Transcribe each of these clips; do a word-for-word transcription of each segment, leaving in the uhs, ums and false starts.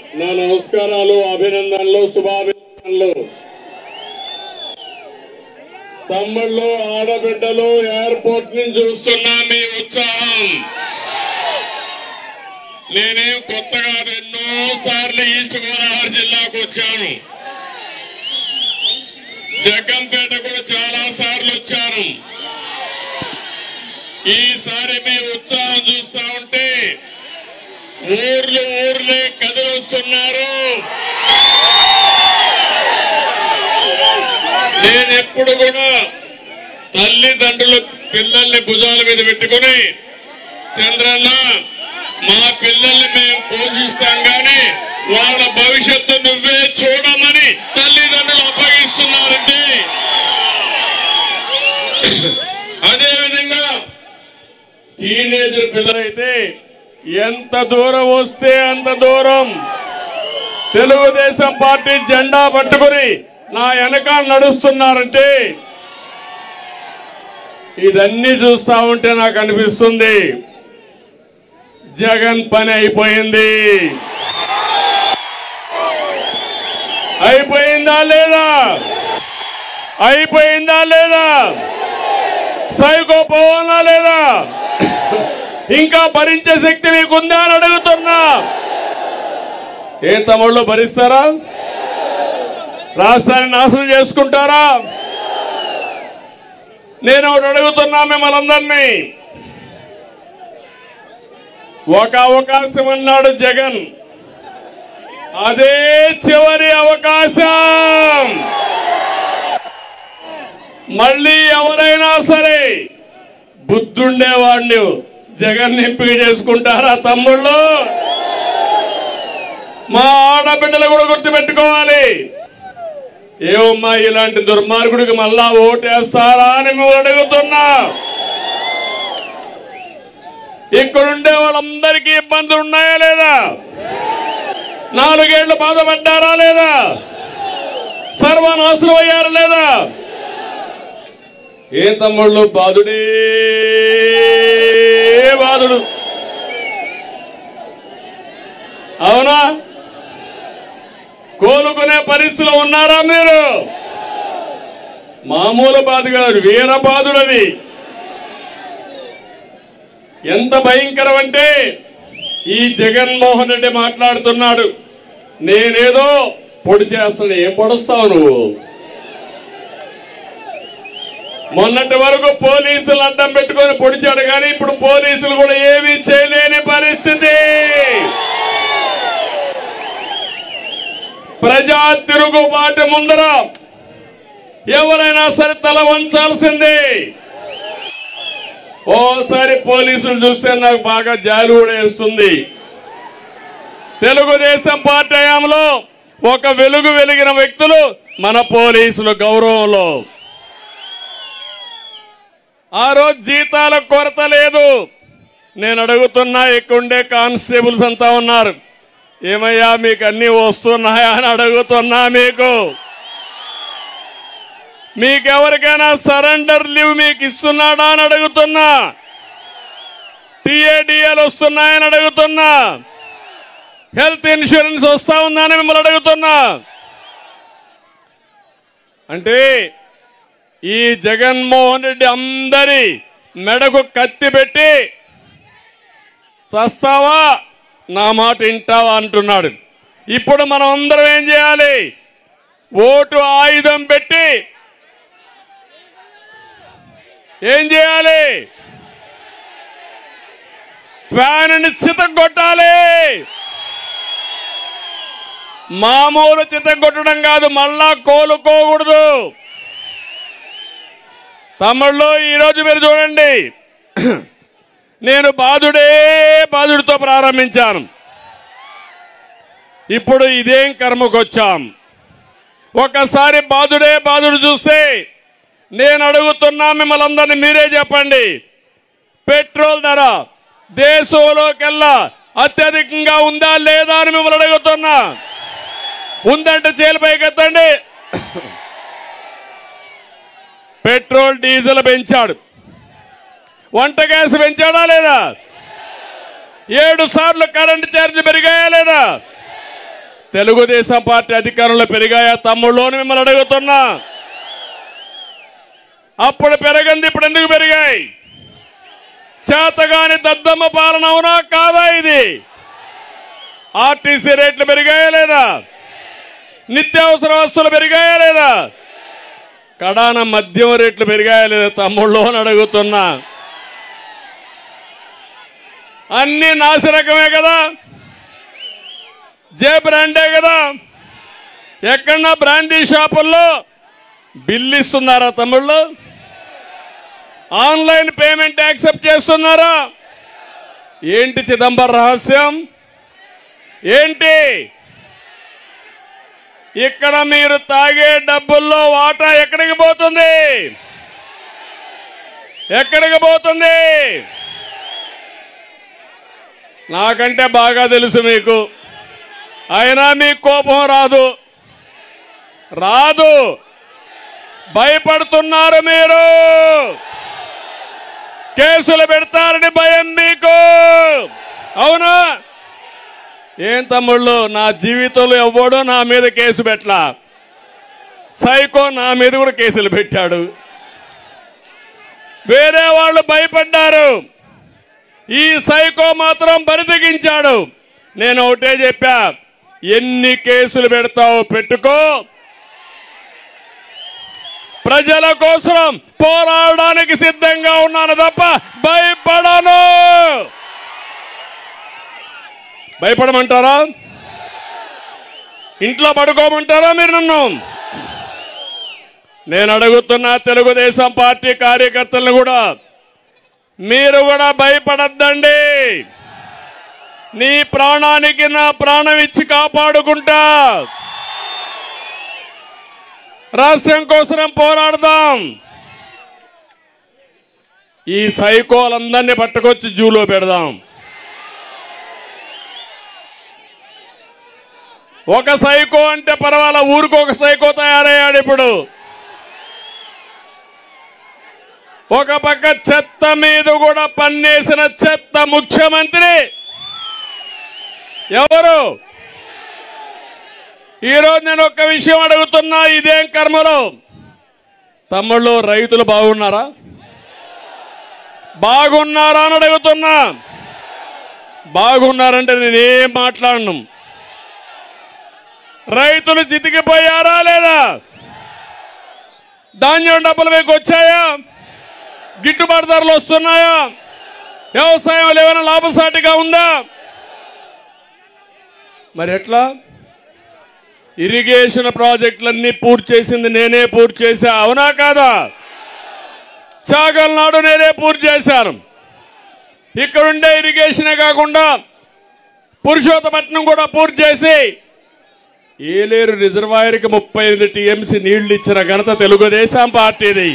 నా నమస్కారాలు, అభినందనలు, శుభాభినందనలు. తమ్ముళ్ళు, ఆడబిడ్డలు, ఎయిర్పోర్ట్ నుంచి చూస్తున్నా మీ ఉత్సాహం. నేనేం కొత్తగా ఎన్నో సార్లు ఈస్ట్ గోదావరి జిల్లాకు వచ్చాను. జగ్గంపేట కూడా చాలా సార్లు వచ్చాను. ఈసారి మీ ఉత్సాహం చూస్తా ఉంటే ఊర్లు ఊర్లే కదిలొస్తున్నారు. నేను ఎప్పుడు కూడా తల్లిదండ్రులు పిల్లల్ని భుజాల మీద పెట్టుకుని, చంద్రన్న మా పిల్లల్ని మేము పోషిస్తాం కానీ వాళ్ళ భవిష్యత్తు నువ్వే చూడమని తల్లిదండ్రులు అప్పగిస్తున్నారంటే, అదేవిధంగా టీనేజర్ పిల్లలైతే ఎంత దూరం వస్తే అంత దూరం తెలుగుదేశం పార్టీ జెండా పట్టుకుని నా వెనకాల నడుస్తున్నారంటే, ఇదన్నీ చూస్తా ఉంటే నాకు అనిపిస్తుంది జగన్ పని అయిపోయింది. అయిపోయిందా లేదా? అయిపోయిందా లేదా? సైకో పోవాలా లేదా? ఇంకా భరించే శక్తి మీకుందా అని అడుగుతున్నా. ఏ తమ్ముళ్ళు భరిస్తారా? రాష్ట్రాన్ని నాశనం చేసుకుంటారా? నేను ఒకటి అడుగుతున్నా మిమ్మల్ని అందరినీ. ఒక అవకాశం అన్నాడు జగన్, అదే చివరి అవకాశం. మళ్ళీ ఎవరైనా సరే బుద్ధుండేవాడిని జగన్ ఎంపిక చేసుకుంటారా తమ్ముళ్ళు? మా ఆడబిడ్డలు కూడా గుర్తుపెట్టుకోవాలి. ఏమమ్మా ఇలాంటి దుర్మార్గుడికి మళ్ళా ఓటేస్తారా అని మేము అడుగుతున్నా. ఇక్కడుండే వాళ్ళందరికీ ఇబ్బందులు ఉన్నాయా లేదా? నాలుగేళ్లు బాధపడ్డారా లేదా? సర్వనాశనం అయ్యారా లేదా? ఏ తమ్ముళ్ళు బాధుడే బాధుడు, అవునా? కోలుకునే పరిస్థితిలో ఉన్నారా మీరు? మామూలు బాధ కాదు, వీర బాధుడది. ఎంత భయంకరం అంటే, ఈ జగన్మోహన్ రెడ్డి మాట్లాడుతున్నాడు, నేనేదో పొడి చేస్తాను. ఏం పొడుస్తావు నువ్వు? మొన్నటి వరకు పోలీసులు అడ్డం పెట్టుకొని పొడిచాడు, కానీ ఇప్పుడు పోలీసులు కూడా ఏమీ చేయలేని పరిస్థితి. ప్రజా తిరుగుబాటు ముందర ఎవరైనా సరే తల వంచాల్సిందే. ఓసారి పోలీసులు చూస్తే నాకు బాగా జాలి కూడా వేస్తుంది. తెలుగుదేశం పార్టీ హయాంలో ఒక వెలుగు వెలిగిన వ్యక్తులు మన పోలీసులు గౌరవంలో. ఆ రోజు జీతాల కొరత లేదు. నేను అడుగుతున్నా, ఇక్కడుండే కానిస్టేబుల్స్ అంతా ఉన్నారు, ఏమయ్యా మీకు అన్ని వస్తున్నాయా అని అడుగుతున్నా. మీకు మీకెవరికైనా సరెండర్ లీవ్ మీకు ఇస్తున్నాడా అని అడుగుతున్నా. టీఏడిఎల్ వస్తున్నాయని అడుగుతున్నా. హెల్త్ ఇన్సూరెన్స్ వస్తా ఉందని మిమ్మల్ని అడుగుతున్నా. అంటే ఈ జగన్మోహన్ రెడ్డి అందరి మెడకు కత్తి పెట్టి చస్తావా నా మాట వింటావా అంటున్నాడు. ఇప్పుడు మనం అందరం ఏం చేయాలి? ఓటు ఆయుధం పెట్టి ఏం చేయాలి? ఫ్యాన్ని చితగొట్టాలి. మామూలు చితగొట్టడం కాదు, మళ్ళా కోలుకోకూడదు. తమ్ముళ్ళు, ఈరోజు మీరు చూడండి, నేను బాధుడే బాధుడితో ప్రారంభించాను. ఇప్పుడు ఇదేం కర్మకొచ్చాం. ఒకసారి బాధుడే బాధుడు చూస్తే నేను అడుగుతున్నా మిమ్మల్ని అందరినీ, మీరే చెప్పండి, పెట్రోల్ ధర దేశంలోకెల్లా అత్యధికంగా ఉందా లేదా అని మిమ్మల్ని అడుగుతున్నా. ఉందంటే చేలిపైకి ఎత్తండి. పెట్రోల్ డీజిల్ పెంచాడు, వంట గ్యాస్ పెంచాడా లేదా? ఏడు సార్లు కరెంటు ఛార్జ్ పెరిగాయా లేదా? తెలుగుదేశం పార్టీ అధికారంలో పెరిగాయా తమ్ముళ్ళు అని మిమ్మల్ని అడుగుతున్నా. అప్పుడు పెరగంది, ఇప్పుడు ఎందుకు పెరిగాయి? చేతగాని దద్దమ్మ పాలన అవునా కాదా? ఇది ఆర్టీసీ రేట్లు పెరిగాయా లేదా? నిత్యావసర వస్తువులు పెరిగాయా లేదా? కడాన మద్యం రేట్లు పెరిగాయా లేదా తమ్ముళ్ళు అని అడుగుతున్నా. అన్ని నాసిరకమే కదా, జే బ్రాండే కదా. ఎక్కడన్నా బ్రాండీ షాపుల్లో బిల్లు ఇస్తున్నారా తమ్ముళ్ళు? ఆన్లైన్ పేమెంట్ యాక్సెప్ట్ చేస్తున్నారా? ఏంటి చిదంబరం రహస్యం ఏంటి? ఇక్కడ మీరు తాగే డబ్బుల్లో వాటా ఎక్కడికి పోతుంది? ఎక్కడికి పోతుంది? నాకంటే బాగా తెలుసు మీకు. అయినా మీకు కోపం రాదు రాదు భయపడుతున్నారు మీరు. కేసులు పెడతారని భయం మీకు, అవునా? ఏం తమ్ముళ్ళు, నా జీవితంలో ఎవ్వడో నా మీద కేసు పెట్టలా. సైకో నా మీద కూడా కేసులు పెట్టాడు. వేరే వాళ్ళు భయపడ్డారు, ఈ సైకో మాత్రం బరితెగించాడు. నేను ఒకటే చెప్పా, ఎన్ని కేసులు పెడతావో పెట్టుకో, ప్రజల కోసం పోరాడడానికి సిద్ధంగా ఉన్నాను తప్ప భయపడను. భయపడమంటారా? ఇంట్లో పడుకోమంటారా మీరు నన్ను? నేను అడుగుతున్నా తెలుగుదేశం పార్టీ కార్యకర్తలను కూడా, మీరు కూడా భయపడద్దండి. నీ ప్రాణానికి నా ప్రాణం ఇచ్చి కాపాడుకుంటా. రాష్ట్రం కోసం పోరాడదాం. ఈ సైకోలందరినీ పట్టుకొచ్చి జూలో పెడదాం. ఒక సైకో అంటే పర్వాలా, ఊరికి ఒక సైకో తయారయ్యాడు ఇప్పుడు. ఒక పక్క చెత్త మీద కూడా పన్నేసిన చెత్త ముఖ్యమంత్రి ఎవరు? ఈరోజు నేను ఒక్క విషయం అడుగుతున్నా, ఇదేం కర్మలో తమ్ముళ్ళు, రైతులు బాగున్నారా? బాగున్నారా అని అడుగుతున్నా. బాగున్నారంటే నేనేం మాట్లాడను. రైతులు చితికిపోయారా లేదా? ధాన్యం డబ్బులు మీకు వచ్చాయా? గిట్టుబాటు ధరలు వస్తున్నాయా? వ్యవసాయం ఏమైనా లాభసాటిగా ఉందా? మరి ఎట్లా? ఇరిగేషన్ ప్రాజెక్టులన్నీ పూర్తి చేసింది నేనే పూర్తి చేశా, అవునా కాదా? చాగల్నాడు నేనే పూర్తి చేశాను. ఇక్కడుండే ఇరిగేషనే కాకుండా పురుషోత్తపట్నం కూడా పూర్తి చేసి ఏలేరు రిజర్వాయర్కి ముప్పై ఐదు టీఎంసీ నీళ్లు ఇచ్చిన ఘనత తెలుగుదేశం పార్టీది.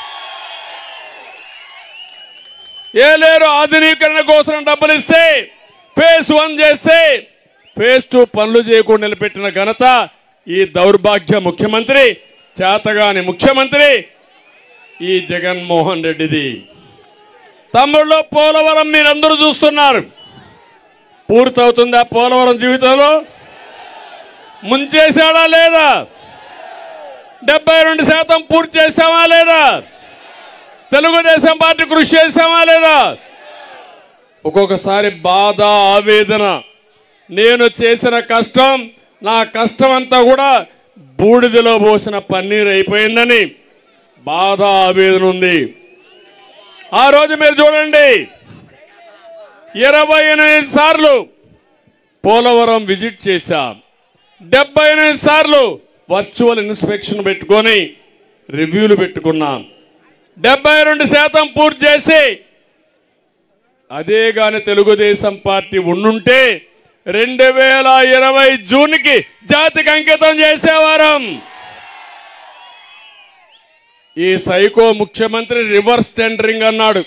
ఏలేరు ఆధునీకరణ కోసం డబ్బులు ఇస్తే ఫేజ్ వన్ చేస్తే ఫేజ్ టూ పనులు చేయకుండా నిలబెట్టిన ఘనత ఈ దౌర్భాగ్య ముఖ్యమంత్రి, చేతగాని ముఖ్యమంత్రి ఈ జగన్మోహన్ రెడ్డిది. తమ్ముళ్ళు, పోలవరం మీరందరూ చూస్తున్నారు. పూర్తవుతుందా పోలవరం? జీవితంలో ముంచేశాడా లేదా? డెబ్బై రెండు శాతం పూర్తి చేశామా లేదా? తెలుగుదేశం పార్టీ కృషి చేశామా లేదా? ఒక్కొక్కసారి బాధ, ఆవేదన, నేను చేసిన కష్టం, నా కష్టం అంతా కూడా బూడిదలో పోసిన పన్నీరు అయిపోయిందని బాధ, ఆవేదన ఉంది. ఆ రోజు మీరు చూడండి, ఇరవై ఎనిమిది సార్లు పోలవరం విజిట్ చేశాం. డెబ్బై ఎనిమిది సార్లు వర్చువల్ ఇన్స్పెక్షన్ పెట్టుకొని రివ్యూలు పెట్టుకున్నాం. డెబ్బై రెండు శాతం పూర్తి చేసి, అదే గాని తెలుగుదేశం పార్టీ ఉండుంటే రెండు వేల ఇరవై జూన్కి జాతికి అంకితం చేసేవారం. ఈ సైకో ముఖ్యమంత్రి రివర్స్ టెండరింగ్ అన్నాడు.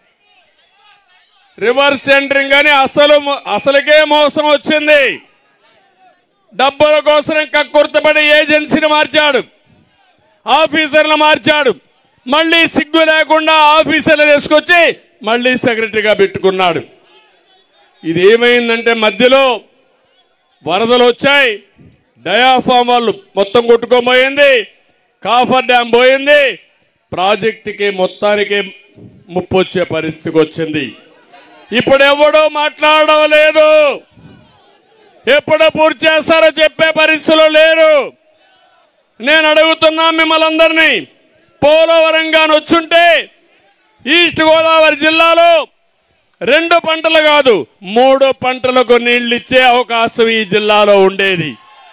రివర్స్ టెండరింగ్ అని అసలు అసలుకే మోసం వచ్చింది. డబ్బుల కోసం కక్కుర్తపడి ఏజెన్సీని మార్చాడు, ఆఫీసర్లు మార్చాడు. మళ్ళీ సిగ్గు లేకుండా ఆఫీసర్లు తీసుకొచ్చి మళ్ళీ సెక్రటరీగా పెట్టుకున్నాడు. ఇది ఏమైందంటే మధ్యలో వరదలు వచ్చాయి, డయాఫామ్ వాళ్ళు మొత్తం కొట్టుకోబోయింది, కాఫర్ డ్యాం పోయింది, ప్రాజెక్టుకి మొత్తానికి ముప్పు వచ్చే పరిస్థితికి వచ్చింది. ఇప్పుడు ఎవడో మాట్లాడడం లేదు, ఎప్పుడు పూర్తి చేస్తారో చెప్పే పరిస్థితులు లేరు. నేను అడుగుతున్నా మిమ్మల్ని అందరినీ, పోలవరం గాని వచ్చుంటే ఈస్ట్ గోదావరి జిల్లాలో రెండు పంటలు కాదు మూడు పంటలకు నీళ్లు ఇచ్చే అవకాశం ఈ జిల్లాలో ఉండేది.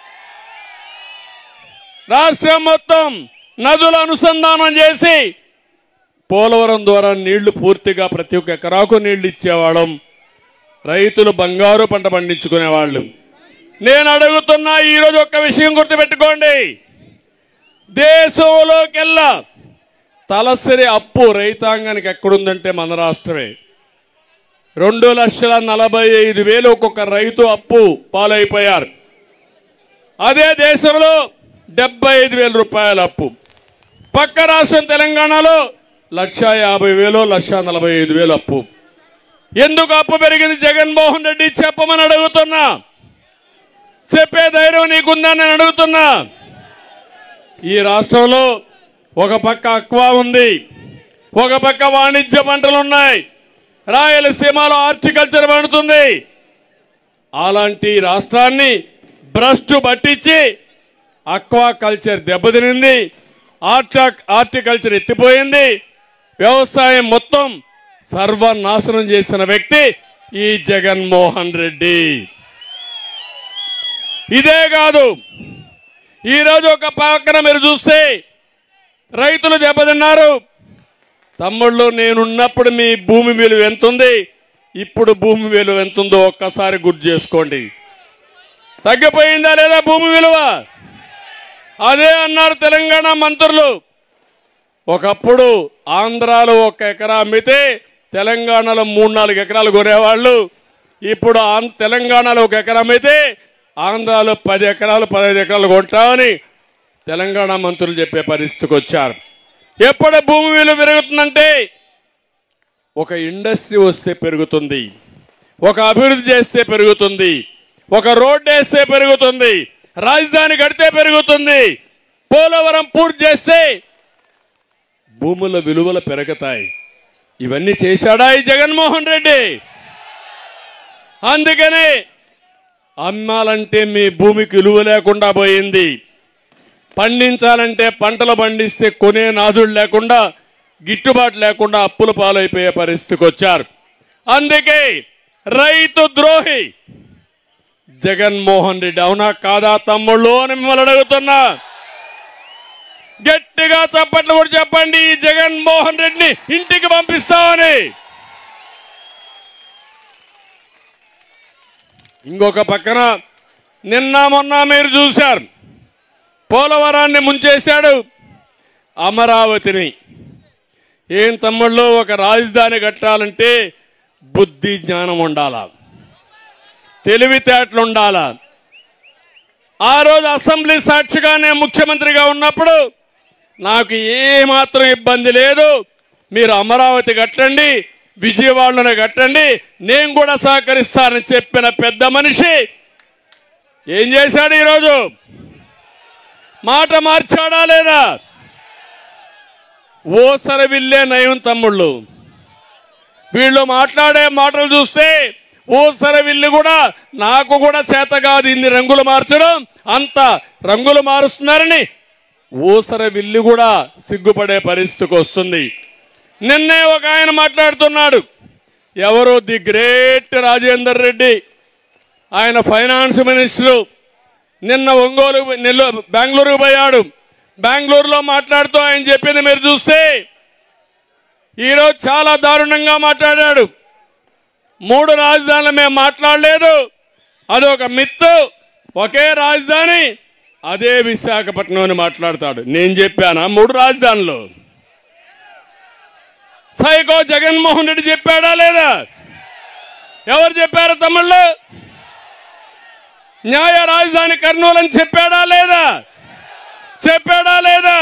రాష్ట్రం మొత్తం నదుల అనుసంధానం చేసి పోలవరం ద్వారా నీళ్లు పూర్తిగా ప్రతి ఒక్క ఎకరాకు నీళ్లు ఇచ్చేవాళ్ళం. రైతులు బంగారు పంట పండించుకునేవాళ్ళు. నేను అడుగుతున్నా, ఈరోజు ఒక్క విషయం గుర్తుపెట్టుకోండి, దేశంలోకెల్లా తలసరి అప్పు రైతాంగానికి ఎక్కడుందంటే మన రాష్ట్రమే. రెండు లక్షల నలభై ఐదు వేలు ఒక్కొక్క రైతు అప్పు పాలైపోయారు. అదే దేశంలో డెబ్బై ఐదు వేల రూపాయల అప్పు. పక్క రాష్ట్రం తెలంగాణలో లక్ష యాభై వేలు లక్ష నలభై ఐదు వేలు అప్పు. ఎందుకు అప్పు పెరిగింది జగన్మోహన్ రెడ్డి చెప్పమని అడుగుతున్నా. చెప్పే ధైర్యం నీకుందని నేను అడుగుతున్నా. ఈ రాష్ట్రంలో ఒక పక్క అక్వా ఉంది, ఒక పక్క వాణిజ్య పంటలు ఉన్నాయి, రాయలసీమలో హార్టికల్చర్ పండుతుంది. అలాంటి రాష్ట్రాన్ని భ్రష్టు పట్టించి అక్వా కల్చర్ దెబ్బతినింది, హార్టికల్చర్ ఎత్తిపోయింది, వ్యవసాయం మొత్తం సర్వనాశనం చేసిన వ్యక్తి ఈ జగన్మోహన్ రెడ్డి. ఇదే కాదు, ఈరోజు ఒక పక్కన మీరు చూస్తే రైతులు దెబ్బతిన్నారు. తమ్ముళ్ళు, నేనున్నప్పుడు మీ భూమి విలువ ఎంతుంది, ఇప్పుడు భూమి విలువ ఎంతుందో ఒక్కసారి గుర్తు చేసుకోండి. తగ్గిపోయిందా లేదా భూమి విలువ? అదే అన్నారు తెలంగాణ మంత్రులు. ఒకప్పుడు ఆంధ్రాలో ఒక ఎకరా అమ్మితే తెలంగాణలో మూడు నాలుగు ఎకరాలు కొనేవాళ్ళు. ఇప్పుడు తెలంగాణలో ఒక ఎకరా అమ్మితే ఆంధ్రాలో పది ఎకరాలు పదహైదు ఎకరాలు కొంటామని తెలంగాణ మంత్రులు చెప్పే పరిస్థితికి వచ్చారు. ఎప్పుడు భూమి విలువ పెరుగుతుందంటే ఒక ఇండస్ట్రీ వస్తే పెరుగుతుంది, ఒక అభివృద్ధి చేస్తే పెరుగుతుంది, ఒక రోడ్డు వేస్తే పెరుగుతుంది, రాజధాని కడితే పెరుగుతుంది, పోలవరం పూర్తి చేస్తే భూముల విలువలు పెరుగుతాయి. ఇవన్నీ చేశాడా ఈ జగన్మోహన్ రెడ్డి? అందుకనే అమ్మాలంటే మీ భూమికి విలువ లేకుండా పోయింది. పండించాలంటే పంటలు పండిస్తే కొనే నాదుడు లేకుండా, గిట్టుబాటు లేకుండా అప్పుల పాలైపోయే పరిస్థితికి వచ్చారు. అందుకే రైతు ద్రోహి జగన్మోహన్ రెడ్డి. అవునా కాదా తమ్ముళ్ళు అని మిమ్మల్ని అడుగుతున్నా. గట్టిగా చప్పట్లు కూడా చెప్పండి, ఈ జగన్మోహన్ రెడ్డిని ఇంటికి పంపిస్తామని. ఇంకొక పక్కన నిన్న మొన్న మీరు చూశారు, పోలవరాన్ని ముంచేశాడు, అమరావతిని. ఏం తమ్ముళ్ళు, ఒక రాజధాని కట్టాలంటే బుద్ధి జ్ఞానం ఉండాలా, తెలివితేటలు ఉండాలా. ఆ రోజు అసెంబ్లీ సాక్షిగా నేను ముఖ్యమంత్రిగా ఉన్నప్పుడు నాకు ఏమాత్రం ఇబ్బంది లేదు, మీరు అమరావతి కట్టండి, విజయవాడలోనే కట్టండి, నేను కూడా సహకరిస్తానని చెప్పిన పెద్ద మనిషి ఏం చేశాడు? ఈరోజు మాట మార్చాడా లేదా? ఓసర విల్లే నయం తమ్ముళ్ళు. వీళ్ళు మాట్లాడే మాటలు చూస్తే ఓసర విల్లు కూడా నాకు కూడా చేత కాదు ఇన్ని రంగులు మార్చడం, అంత రంగులు మారుస్తున్నారని ఓసర విల్లు కూడా సిగ్గుపడే పరిస్థితికి వస్తుంది. నిన్నే ఒక ఆయన మాట్లాడుతున్నాడు, ఎవరు? ది గ్రేట్ రాజేందర్ రెడ్డి, ఆయన ఫైనాన్స్ మినిస్టరు. నిన్న ఒంగోలు నెల్లూరు బెంగళూరుకు పోయాడు. బెంగళూరులో మాట్లాడుతూ ఆయన చెప్పింది మీరు చూస్తే ఈరోజు చాలా దారుణంగా మాట్లాడాడు. మూడు రాజధానులు మేము మాట్లాడలేదు, అదొక మిత్తు, ఒకే రాజధాని, అదే విశాఖపట్నం అని మాట్లాడతాడు. నేను చెప్పానా మూడు రాజధానులు? సైకో జగన్మోహన్ రెడ్డి చెప్పాడా లేదా? ఎవరు చెప్పారు తమ్ముళ్ళు? న్యాయ రాజధాని కర్నూలు అని చెప్పాడా లేదా? చెప్పాడా లేదా?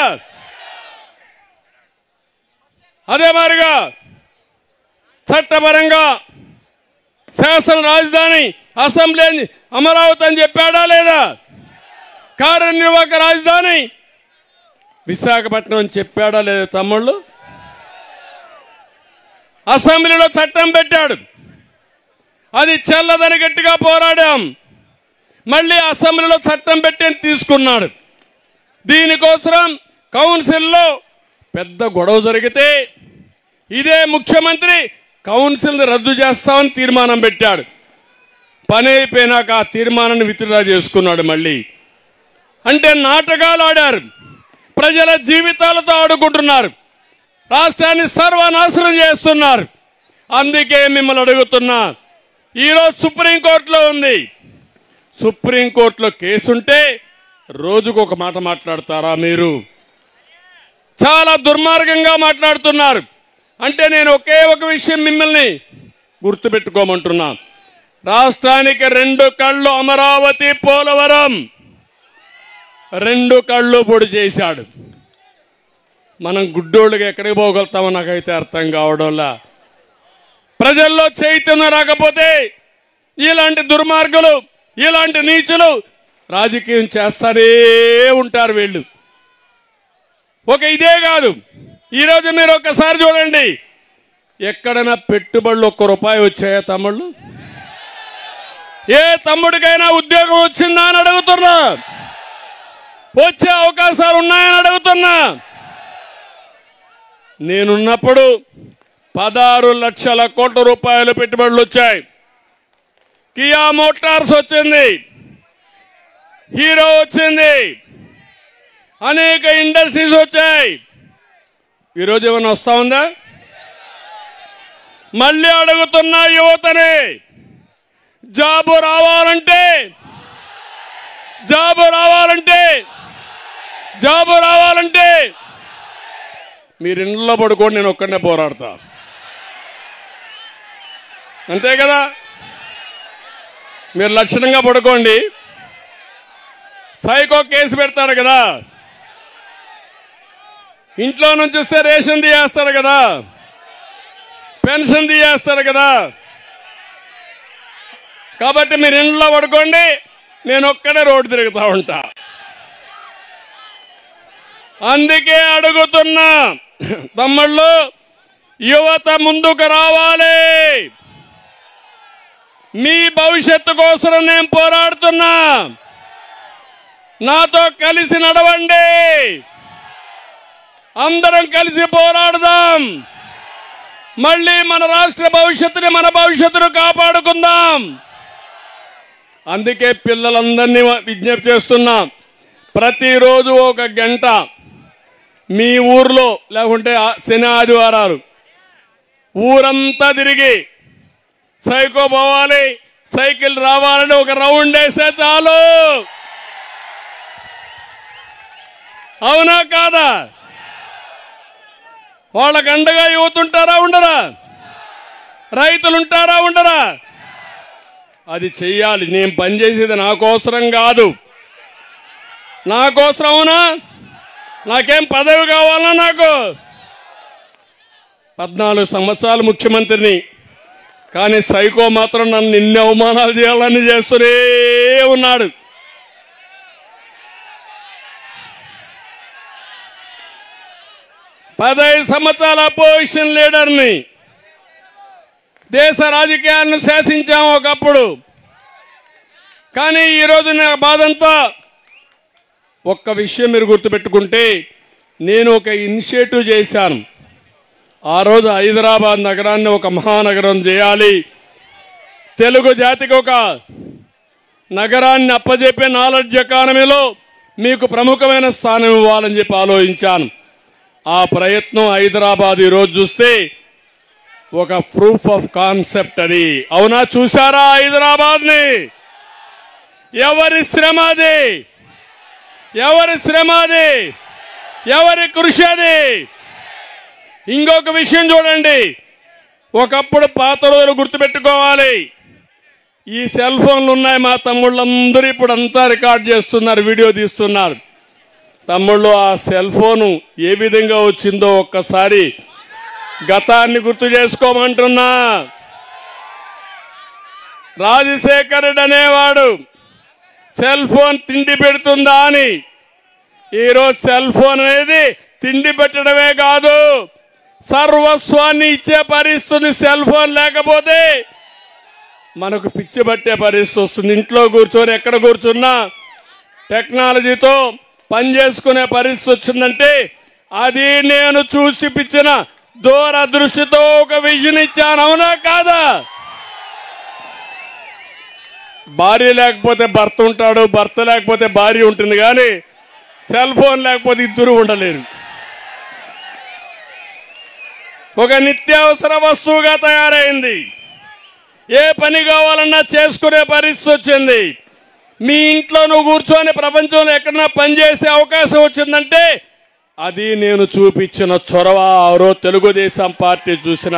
అదే మాదిరిగా చట్టపరంగా శాసన రాజధాని అసెంబ్లీ అమరావతి అని చెప్పాడా లేదా? కార్యనిర్వాహక రాజధాని విశాఖపట్నం అని చెప్పాడా లేదా? తమ్ముళ్ళు, అసెంబ్లీలో చట్టం పెట్టాడు, అది చెల్లదని గట్టిగా పోరాడాం. మళ్ళీ అసెంబ్లీలో చట్టం పెట్టి తీసుకున్నాడు. దీనికోసం కౌన్సిల్లో పెద్ద గొడవ జరిగితే ఇదే ముఖ్యమంత్రి కౌన్సిల్ని రద్దు చేస్తామని తీర్మానం పెట్టాడు. పని అయిపోయినాక ఆ తీర్మానాన్ని విత్డ్రా చేసుకున్నాడు. మళ్ళీ అంటే నాటకాలు ఆడారు, ప్రజల జీవితాలతో ఆడుకుంటున్నారు, రాష్ట్రాన్ని సర్వనాశనం చేస్తున్నారు. అందుకే మిమ్మల్ని అడుగుతున్నా, ఈరోజు సుప్రీంకోర్టులో ఉంది. సుప్రీంకోర్టులో కేసుంటే రోజుకు ఒక మాట మాట్లాడతారా మీరు? చాలా దుర్మార్గంగా మాట్లాడుతున్నారు. అంటే నేను ఒకే ఒక విషయం మిమ్మల్ని గుర్తుపెట్టుకోమంటున్నా. రాష్ట్రానికి రెండు కళ్ళు అమరావతి, పోలవరం రెండు కళ్ళు పొడి చేశాడు. మనం గుడ్డోళ్ళుగా ఎక్కడికి పోగలుగుతామో నాకైతే అర్థం కావడంలా. ప్రజల్లో చైతన్యం రాకపోతే ఇలాంటి దుర్మార్గులు, ఇలాంటి నీచులు రాజకీయం చేస్తారే ఉంటారు వీళ్ళు. ఒక ఇదే కాదు, ఈరోజు మీరు ఒక్కసారి చూడండి, ఎక్కడైనా పెట్టుబడులు ఒక్క రూపాయి వచ్చాయా తమ్ముళ్ళు? ఏ తమ్ముడికైనా ఉద్యోగం వచ్చిందా అని అడుగుతున్నా. వచ్చే అవకాశాలు ఉన్నాయని అడుగుతున్నా. నేనున్నప్పుడు పదహారు లక్షల కోట్ల రూపాయల పెట్టుబడులు వచ్చాయి. కియా మోటార్స్ వచ్చింది, హీరో వచ్చింది, అనేక ఇండస్ట్రీస్ వచ్చాయి. ఈరోజు ఏమైనా వస్తా ఉందా? మళ్ళీ అడుగుతున్నా యువతని, జాబు రావాలంటే జాబు రావాలంటే జాబు రావాలంటే మీరు ఇంట్లో పడుకోండి, నేను ఒక్కడనే పోరాడతా. అంతే కదా? మీరు లక్షణంగా పడుకోండి. సైకో కేసు పెడతారు కదా, ఇంట్లో నుంచి వస్తే రేషన్ తీయేస్తారు కదా, పెన్షన్ తీయేస్తారు కదా. కాబట్టి మీరు ఇంట్లో పడుకోండి, నేను ఒక్కడే రోడ్డు తిరుగుతూ ఉంటా. అందుకే అడుగుతున్నా తమ్ముళ్ళు, యువత ముందుకు రావాలి. మీ భవిష్యత్తు కోసం నేను పోరాడుతున్నా. నాతో కలిసి నడవండి, అందరం కలిసి పోరాడదాం. మళ్ళీ మన రాష్ట్ర భవిష్యత్తుని, మన భవిష్యత్తును కాపాడుకుందాం. అందుకే పిల్లలందరినీ విజ్ఞప్తి చేస్తున్నా, ప్రతిరోజు ఒక గంట మీ ఊర్లో లేకుంటే శని ఆదివారాలు ఊరంతా తిరిగి సైకో పోవాలి, సైకిల్ రావాలని ఒక రౌండ్ వేస్తే చాలు. అవునా కాదా? వాళ్ళకు అండగా యువత ఉంటారా ఉండరా? రైతులుంటారా ఉండరా? అది చెయ్యాలి. నేను పనిచేసేది నా కోసరం కాదు, నా కోసం. అవునా? నాకేం పదవి కావాలన్నా? నాకు పద్నాలుగు సంవత్సరాలు ముఖ్యమంత్రిని, కానీ సైకో మాత్రం నన్ను ఇన్ని అవమానాలు చేయాలని చేస్తూనే ఉన్నాడు. పదహైదు సంవత్సరాల అపోజిషన్ లీడర్ని, దేశ రాజకీయాలను శాసించాము ఒకప్పుడు. కానీ ఈరోజు నా బాధంతా ఒక్క విషయం మీరు గుర్తుపెట్టుకుంటే, నేను ఒక ఇనిషియేటివ్ చేశాను. ఆ రోజు హైదరాబాద్ నగరాన్ని ఒక మహానగరం చేయాలి, తెలుగు జాతికి ఒక నగరాన్ని అప్పజెప్పే నాలెడ్జ్ ఎకానమీలో మీకు ప్రముఖమైన స్థానం ఇవ్వాలని చెప్పి ఆలోచించాను. ఆ ప్రయత్నం హైదరాబాద్ ఈరోజు చూస్తే ఒక ప్రూఫ్ ఆఫ్ కాన్సెప్ట్ అది. అవునా? చూసారా హైదరాబాద్ ని? ఎవరి శ్రమ అది? ఎవరి శ్రమ అది? ఎవరి కృషి అది? ఇంకొక విషయం చూడండి, ఒకప్పుడు పాత రోజులు గుర్తుపెట్టుకోవాలి. ఈ సెల్ ఫోన్లు ఉన్నాయి, మా తమ్ముళ్ళందరూ ఇప్పుడు అంతా రికార్డ్ చేస్తున్నారు, వీడియో తీస్తున్నారు. తమ్ముళ్ళు, ఆ సెల్ ఫోను ఏ విధంగా వచ్చిందో ఒక్కసారి గతాన్ని గుర్తు చేసుకోమంటున్నా. రాజశేఖర్ రెడ్డి అనేవాడు సెల్ ఫోన్ తిండి పెడుతుందా అని. ఈరోజు సెల్ ఫోన్ అనేది తిండి పెట్టడమే కాదు, సర్వస్వాన్ని ఇచ్చే పరిస్థితి. సెల్ ఫోన్ లేకపోతే మనకు పిచ్చి పట్టే పరిస్థితి వస్తుంది. ఇంట్లో కూర్చొని ఎక్కడ కూర్చున్నా టెక్నాలజీతో పని చేసుకునే పరిస్థితి వచ్చిందంటే అది నేను చూసి పిచ్చిన దూరదృష్టితో ఒక విజన్ ఇచ్చాను. అవునా కాదా? భార్య లేకపోతే భర్త ఉంటాడు, భర్త లేకపోతే భార్య ఉంటుంది, కానీ సెల్ ఫోన్ లేకపోతే ఇద్దరు ఉండలేరు. ఒక నిత్యావసర వస్తువుగా తయారైంది. ఏ పని కావాలన్నా చేసుకునే పరిస్థితి వచ్చింది. మీ ఇంట్లో నువ్వు కూర్చొని ప్రపంచంలో ఎక్కడన్నా పనిచేసే అవకాశం వచ్చిందంటే అది నేను చూపించిన చొరవ, ఆ రోజు తెలుగుదేశం పార్టీ చూసిన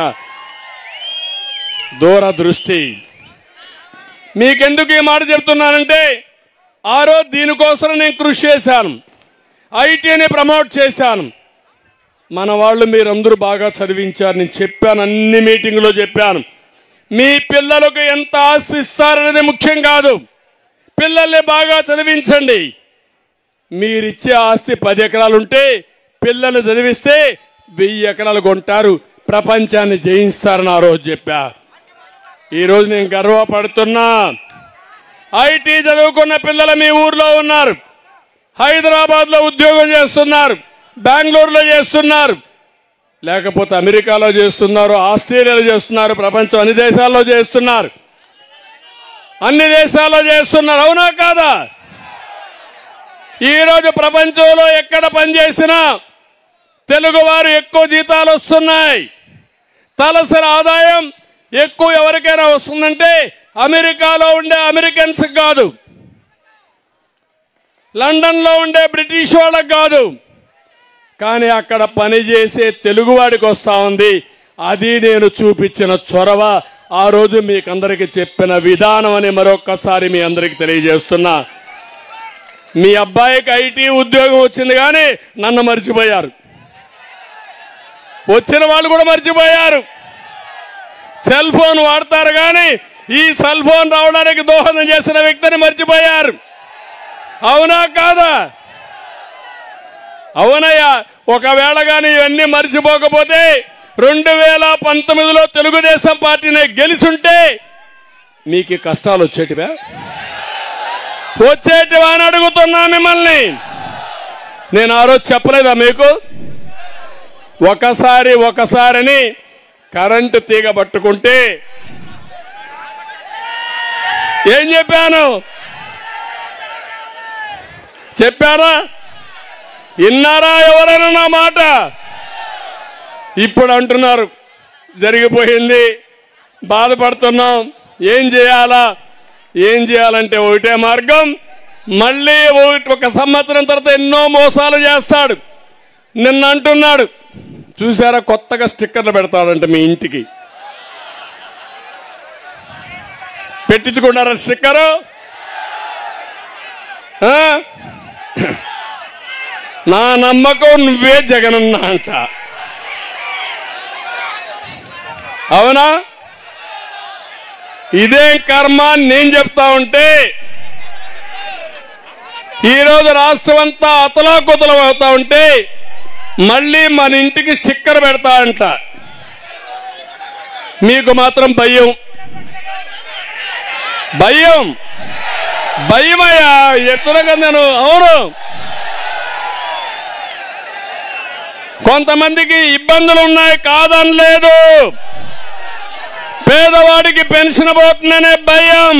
దూరదృష్టి. మీకెందుకు ఈ మాట చెప్తున్నానంటే ఆ రోజు దీనికోసం నేను కృషి చేశాను, ఐటీని ప్రమోట్ చేశాను. మన వాళ్ళు మీరందరూ బాగా చదివించారు. నేను చెప్పాను, అన్ని మీటింగ్లో చెప్పాను, మీ పిల్లలకు ఎంత ఆస్తి ఇస్తారనేది ముఖ్యం కాదు, పిల్లల్ని బాగా చదివించండి. మీరిచ్చే ఆస్తి పది ఎకరాలు ఉంటే పిల్లలు చదివిస్తే వెయ్యి ఎకరాలు కొంటారు, ప్రపంచాన్ని జయిస్తారని ఆ రోజు చెప్పా. ఈరోజు నేను గర్వపడుతున్నా. ఐటీ చదువుకున్న పిల్లలు మీ ఊర్లో ఉన్నారు, హైదరాబాద్ లో ఉద్యోగం చేస్తున్నారు, బెంగళూరులో చేస్తున్నారు, లేకపోతే అమెరికాలో చేస్తున్నారు, ఆస్ట్రేలియాలో చేస్తున్నారు, ప్రపంచం అన్ని దేశాల్లో చేస్తున్నారు, అన్ని దేశాల్లో చేస్తున్నారు. అవునా కాదా? ఈరోజు ప్రపంచంలో ఎక్కడ పనిచేసినా తెలుగువారు ఎక్కువ జీతాలు వస్తున్నాయి. తలసరి ఆదాయం ఎక్కువ ఎవరికైనా వస్తుందంటే అమెరికాలో ఉండే అమెరికన్స్ కాదు, లండన్ లో ఉండే బ్రిటిష్ వాళ్ళకి కాదు, కానీ అక్కడ పనిచేసే తెలుగువాడికి వస్తా ఉంది. అది నేను చూపించిన చొరవ, ఆ రోజు మీకందరికీ చెప్పిన విధానం అని మరొక్కసారి మీ అందరికీ తెలియజేస్తున్నా. మీ అబ్బాయికి ఐటీ ఉద్యోగం వచ్చింది కానీ నన్ను మర్చిపోయారు, వచ్చిన వాళ్ళు కూడా మర్చిపోయారు. సెల్ ఫోన్ వాడతారు కానీ ఈ సెల్ ఫోన్ రావడానికి దోహదం చేసిన వ్యక్తిని మర్చిపోయారు. అవునా కాదా? అవునయ్యా. ఒకవేళ కానీ ఇవన్నీ మర్చిపోకపోతే రెండు వేల పంతొమ్మిదిలో తెలుగుదేశం పార్టీని గెలిచుంటే మీకు కష్టాలు వచ్చేటివా? వచ్చేటివా అని అడుగుతున్నా మిమ్మల్ని. నేను ఆ రోజు చెప్పలేదా మీకు? ఒకసారి ఒకసారిని కరెంటు తీగ పట్టుకుంటే ఏం చెప్పాను? చెప్పారా? విన్నారా ఎవరైనా నా మాట? ఇప్పుడు అంటున్నారు జరిగిపోయింది, బాధపడుతున్నాం, ఏం చేయాలా? ఏం చేయాలంటే ఒకటే మార్గం, మళ్ళీ ఒక సంవత్సరం తర్వాత ఎన్నో మోసాలు చేస్తాడు. నిన్న అంటున్నాడు, చూసారా కొత్తగా స్టిక్కర్లు పెడతాడంట మీ ఇంటికి. పెట్టించుకున్నారా స్టిక్కరు? నా నమ్మకం నువ్వే జగనన్నా అంట. అవునా? ఇదేం కర్మ నేను చెప్తా ఉంటే ఈరోజు రాష్ట్రం అంతా అతలాకుతలం అవుతా ఉంటే మళ్ళీ మన ఇంటికి స్టిక్కర్ పెడతా అంట. మీకు మాత్రం భయం, భయం, భయమయ్యా ఎత్తునగా నేను. అవును, కొంతమందికి ఇబ్బందులు ఉన్నాయి, కాదనలేదు. పేదవాడికి పెన్షన్ పోతుందనే భయం,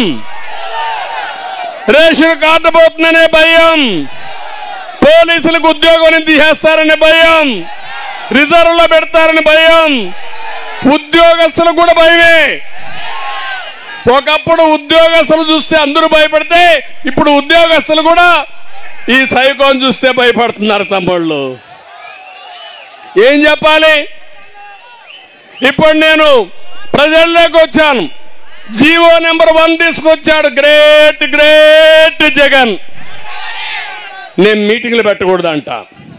రేషన్ కార్డు పోతుందనే భయం, పోలీసులకు ఉద్యోగం తీసేస్తారనే భయం, రిజర్వ్ లో పెడతారని భయం, ఉద్యోగస్తులు కూడా భయమే. ఒకప్పుడు ఉద్యోగస్తులు చూస్తే అందరూ భయపడితే ఇప్పుడు ఉద్యోగస్తులు కూడా ఈ సైకోన్ చూస్తే భయపడుతున్నారు. తమ్ముళ్ళు ఏం చెప్పాలి? ఇప్పుడు నేను ప్రజల్లోకి వచ్చాను, జీవో నెంబర్ వన్ తీసుకొచ్చాడు. Great great Jagan. నేను మీటింగ్లు పెట్టకూడదంట.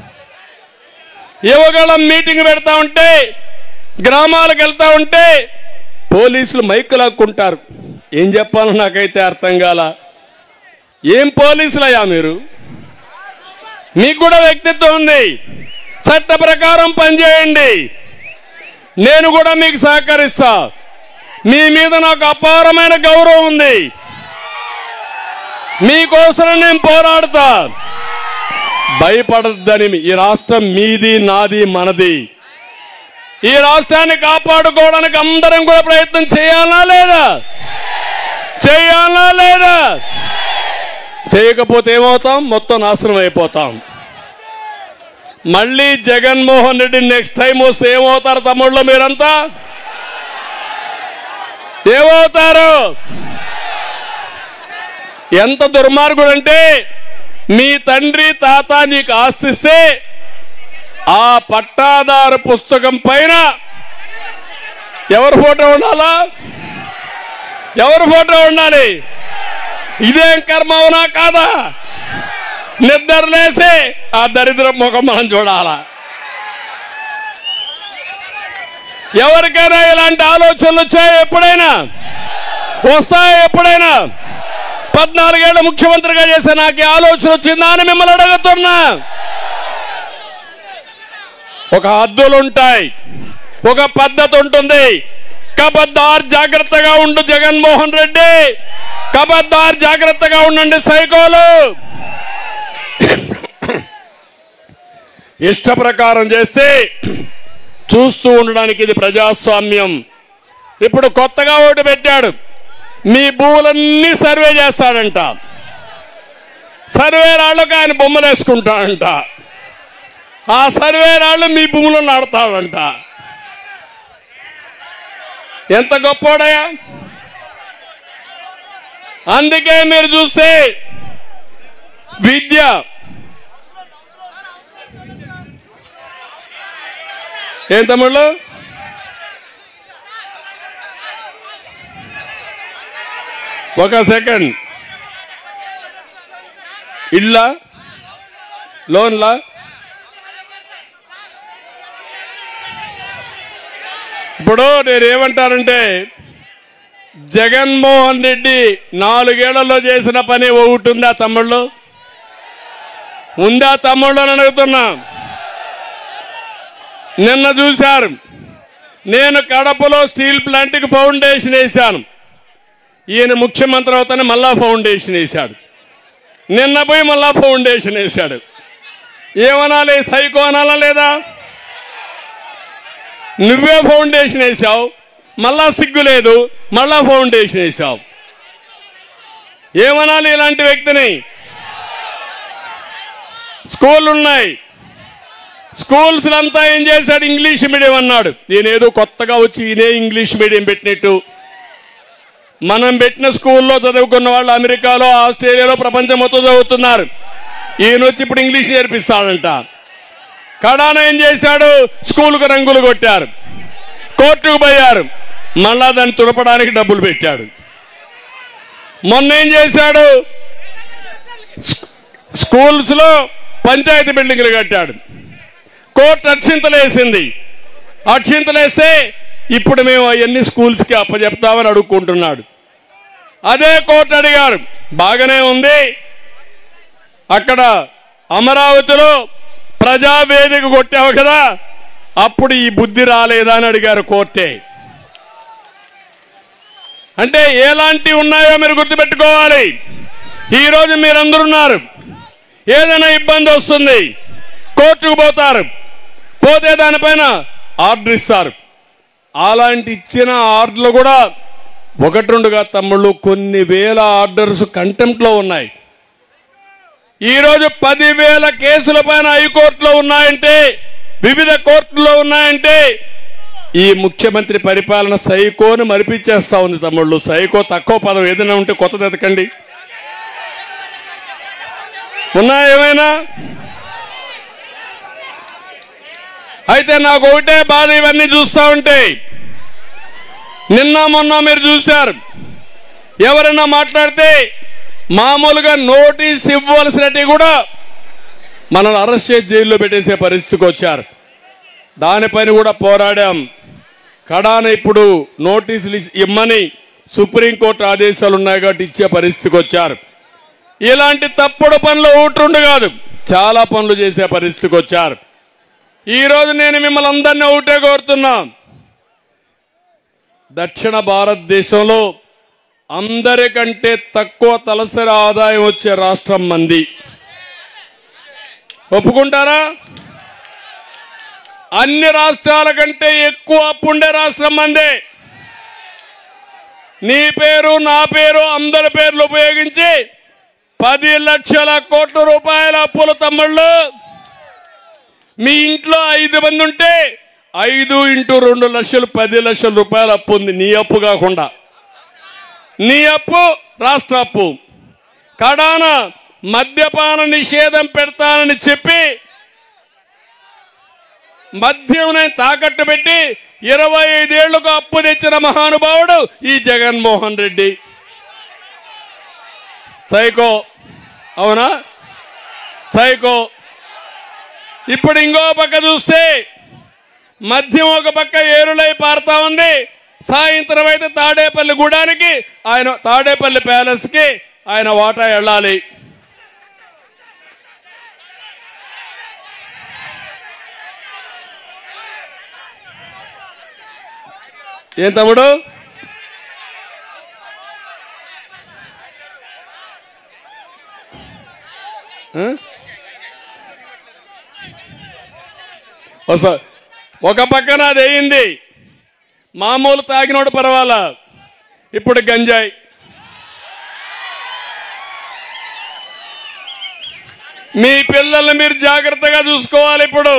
యువగళం మీటింగ్ పెడతా ఉంటే, గ్రామాలకు వెళ్తా ఉంటే పోలీసులు మైకు లాక్కుంటారు. ఏం చెప్పాలో నాకైతే అర్థం కాల. ఏం పోలీసులయ్యా మీరు? మీకు కూడా వ్యక్తిత్వం ఉంది, చట్ట ప్రకారం పనిచేయండి. నేను కూడా మీకు సహకరిస్తా. మీ మీద నాకు అపారమైన గౌరవం ఉంది. మీకోసం నేను పోరాడతా. భయపడద్దని. ఈ రాష్ట్రం మీది, నాది, మనది. ఈ రాష్ట్రాన్ని కాపాడుకోవడానికి అందరం కూడా ప్రయత్నం చేయాలా లేదా? చేయాలా లేదా? చేయకపోతే ఏమవుతాం? మొత్తం నాశనం అయిపోతాం. మళ్ళీ జగన్మోహన్ రెడ్డి నెక్స్ట్ టైం వస్తే ఏమవుతారు తమ్ముళ్ళు? మీరంతా ఏమవుతారు? ఎంత దుర్మార్గుడు అంటే, మీ తండ్రి తాత నీకు ఆస్తిస్తే ఆ పట్టాదారు పుస్తకం పైన ఎవరి ఫోటో ఉండాలా? ఎవరి ఫోటో ఉండాలి? ఇదేం కర్మ అవునా కాదా? నిద్రలేసి ఆ దరిద్ర ముఖం మనం చూడాలా? ఎవరికైనా ఇలాంటి ఆలోచనలు వచ్చాయా? ఎప్పుడైనా వస్తాయా? ఎప్పుడైనా? పద్నాలుగేళ్ల ముఖ్యమంత్రిగా చేసే నాకు ఆలోచన వచ్చిందా అని మిమ్మల్ని అడుగుతున్నా. ఒక హద్దులుంటాయి, ఒక పద్ధతి ఉంటుంది. కబద్దార్ జాగ్రత్తగా ఉండు జగన్మోహన్ రెడ్డి, కబద్దార్ జాగ్రత్తగా ఉండండి సైకోలు. ఇష్ట ప్రకారం చేస్తే చూస్తూ ఉండడానికి ఇది ప్రజాస్వామ్యం. ఇప్పుడు కొత్తగా ఓటు పెట్టాడు, మీ భూములన్నీ సర్వే చేస్తాడంట. సర్వే రాళ్ళకు ఆయన బొమ్మలు వేసుకుంటాడంట. ఆ సర్వే రాళ్ళు మీ భూములను నాడతాడంట. ఎంత గొప్పోడయా! అందుకే మీరు చూస్తే విద్య ఏం తమ్ముళ్ళు, ఒక సెకండ్, ఇళ్ళ లోన్లా ఇప్పుడు నేను ఏమంటానంటే, జగన్మోహన్ రెడ్డి నాలుగేళ్లలో చేసిన పని ఒకటి ఉందా తమ్ముళ్ళు? ఉందా తమ్ముళ్ళు అని అడుగుతున్నా. నిన్న చూశారు, నేను కడపలో స్టీల్ ప్లాంట్కి ఫౌండేషన్ వేశాను. ఈయన ముఖ్యమంత్రి అవుతానే మళ్ళా ఫౌండేషన్ వేశాడు. నిన్న పోయి మళ్ళా ఫౌండేషన్ వేశాడు. ఏమనాలి? సైకో అనాలా లేదా? నువ్వే ఫౌండేషన్ వేసావు, మళ్ళా సిగ్గు లేదు, మళ్ళా ఫౌండేషన్ వేసావు. ఏమనాలి ఇలాంటి వ్యక్తిని? స్కూల్ ఉన్నాయి, స్కూల్స్ అంతా ఏం చేశాడు? ఇంగ్లీష్ మీడియం అన్నాడు. నేనేదో కొత్తగా వచ్చి ఈయనే ఇంగ్లీష్ మీడియం పెట్టినట్టు. మనం పెట్టిన స్కూల్లో చదువుకున్న వాళ్ళు అమెరికాలో, ఆస్ట్రేలియాలో, ప్రపంచం మొత్తం చదువుతున్నారు. ఈయన వచ్చి ఇప్పుడు ఇంగ్లీష్ నేర్పిస్తాడంట. కడాన ఏం చేశాడు? స్కూల్కు రంగులు కొట్టారు, కోర్టుకు పోయారు, మళ్ళా దాన్ని తుడపడానికి డబ్బులు పెట్టాడు. మొన్న ఏం చేశాడు? స్కూల్స్ లో పంచాయతీ బిల్డింగ్లు కట్టాడు. కోర్టు అక్షింతలేసింది. అక్షింతలేస్తే ఇప్పుడు మేము అవన్నీ స్కూల్స్కి అప్పచెప్తామని అడుక్కుంటున్నాడు. అదే కోర్టు అడిగారు, బాగానే ఉంది, అక్కడ అమరావతిలో ప్రజావేదిక కొట్టావు కదా, అప్పుడు ఈ బుద్ధి రాలేదా అని అడిగారు కోర్టే. అంటే ఎలాంటివి ఉన్నాయో మీరు గుర్తుపెట్టుకోవాలి. ఈరోజు మీరందరున్నారు, ఏదైనా ఇబ్బంది వస్తుంది, కోర్టుకు పోతారు, పోతే దానిపైన ఆర్డర్ ఇస్తారు. అలాంటి ఇచ్చిన ఆర్డర్లు కూడా ఒకటి రెండుగా తమ్ముళ్ళు కొన్ని వేల ఆర్డర్స్ కంటెంప్ట్ లో ఉన్నాయి. ఈరోజు పదివేల కేసుల పైన హైకోర్టులో ఉన్నాయంటే, వివిధ కోర్టుల్లో ఉన్నాయంటే, ఈ ముఖ్యమంత్రి పరిపాలన సైకోని మరిపించేస్తా ఉంది తమ్ముళ్ళు. సైకో తక్కువ పదం ఏదైనా ఉంటే కొత్తది ఎతకండి. ఉన్నా ఏమైనా? అయితే నాకు ఒకటే బాధ, ఇవన్నీ చూస్తా ఉంటే. నిన్న మొన్న మీరు చూశారు, ఎవరైనా మాట్లాడితే మామూలుగా నోటీస్ ఇవ్వవలసినట్టు కూడా మనల్ని అరెస్ట్ చేసి జైల్లో పెట్టేసే పరిస్థితికి వచ్చారు. దానిపైన కూడా పోరాడాం. కడాన ఇప్పుడు నోటీసులు ఇమ్మని సుప్రీంకోర్టు ఆదేశాలు ఉన్నాయి కాబట్టి ఇచ్చే పరిస్థితికి వచ్చారు. ఇలాంటి తప్పుడు పనులు ఒకటి కాదు, చాలా పనులు చేసే పరిస్థితికి వచ్చారు. ఈరోజు నేను మిమ్మల్ని అందరినీ ఒకటే కోరుతున్నా, దక్షిణ భారతదేశంలో అందరికంటే తక్కువ తలసరి ఆదాయం వచ్చే రాష్ట్రం మంది. ఒప్పుకుంటారా? అన్ని రాష్ట్రాల కంటే ఎక్కువ అప్పు ఉండే రాష్ట్రం మందే. నీ పేరు నా పేరు అందరి పేర్లు ఉపయోగించి పది లక్షల కోట్ల రూపాయల అప్పులు తమ్ముళ్ళు. మీ ఇంట్లో ఐదు మంది ఉంటే ఐదు ఇంటూ రెండు లక్షలు పది లక్షల రూపాయల అప్పు ఉంది. నీ అప్పు కాకుండా నీ అప్పు రాష్ట్ర అప్పు. కడాన మద్యపాన నిషేధం పెడతానని చెప్పి మద్యం తాకట్టు పెట్టి ఇరవై ఐదేళ్లకు అప్పు తెచ్చిన మహానుభావుడు ఈ జగన్మోహన్ రెడ్డి. సైకో, అవునా? సైకో. ఇప్పుడు ఇంకో పక్క చూస్తే మద్యం ఒక పక్క ఏరులై పారుతా ఉంది. సాయంత్రం అయితే తాడేపల్లి గూడానికి ఆయన, తాడేపల్లి ప్యాలెస్ కి ఆయన వాటా వెళ్ళాలి. ఏం తమ్ముడు? ఒక పక్కన అది అయింది, మామూలు తాగినోడు పర్వాలా, ఇప్పుడు గంజాయి. మీ పిల్లల్ని మీరు జాగ్రత్తగా చూసుకోవాలి. ఇప్పుడు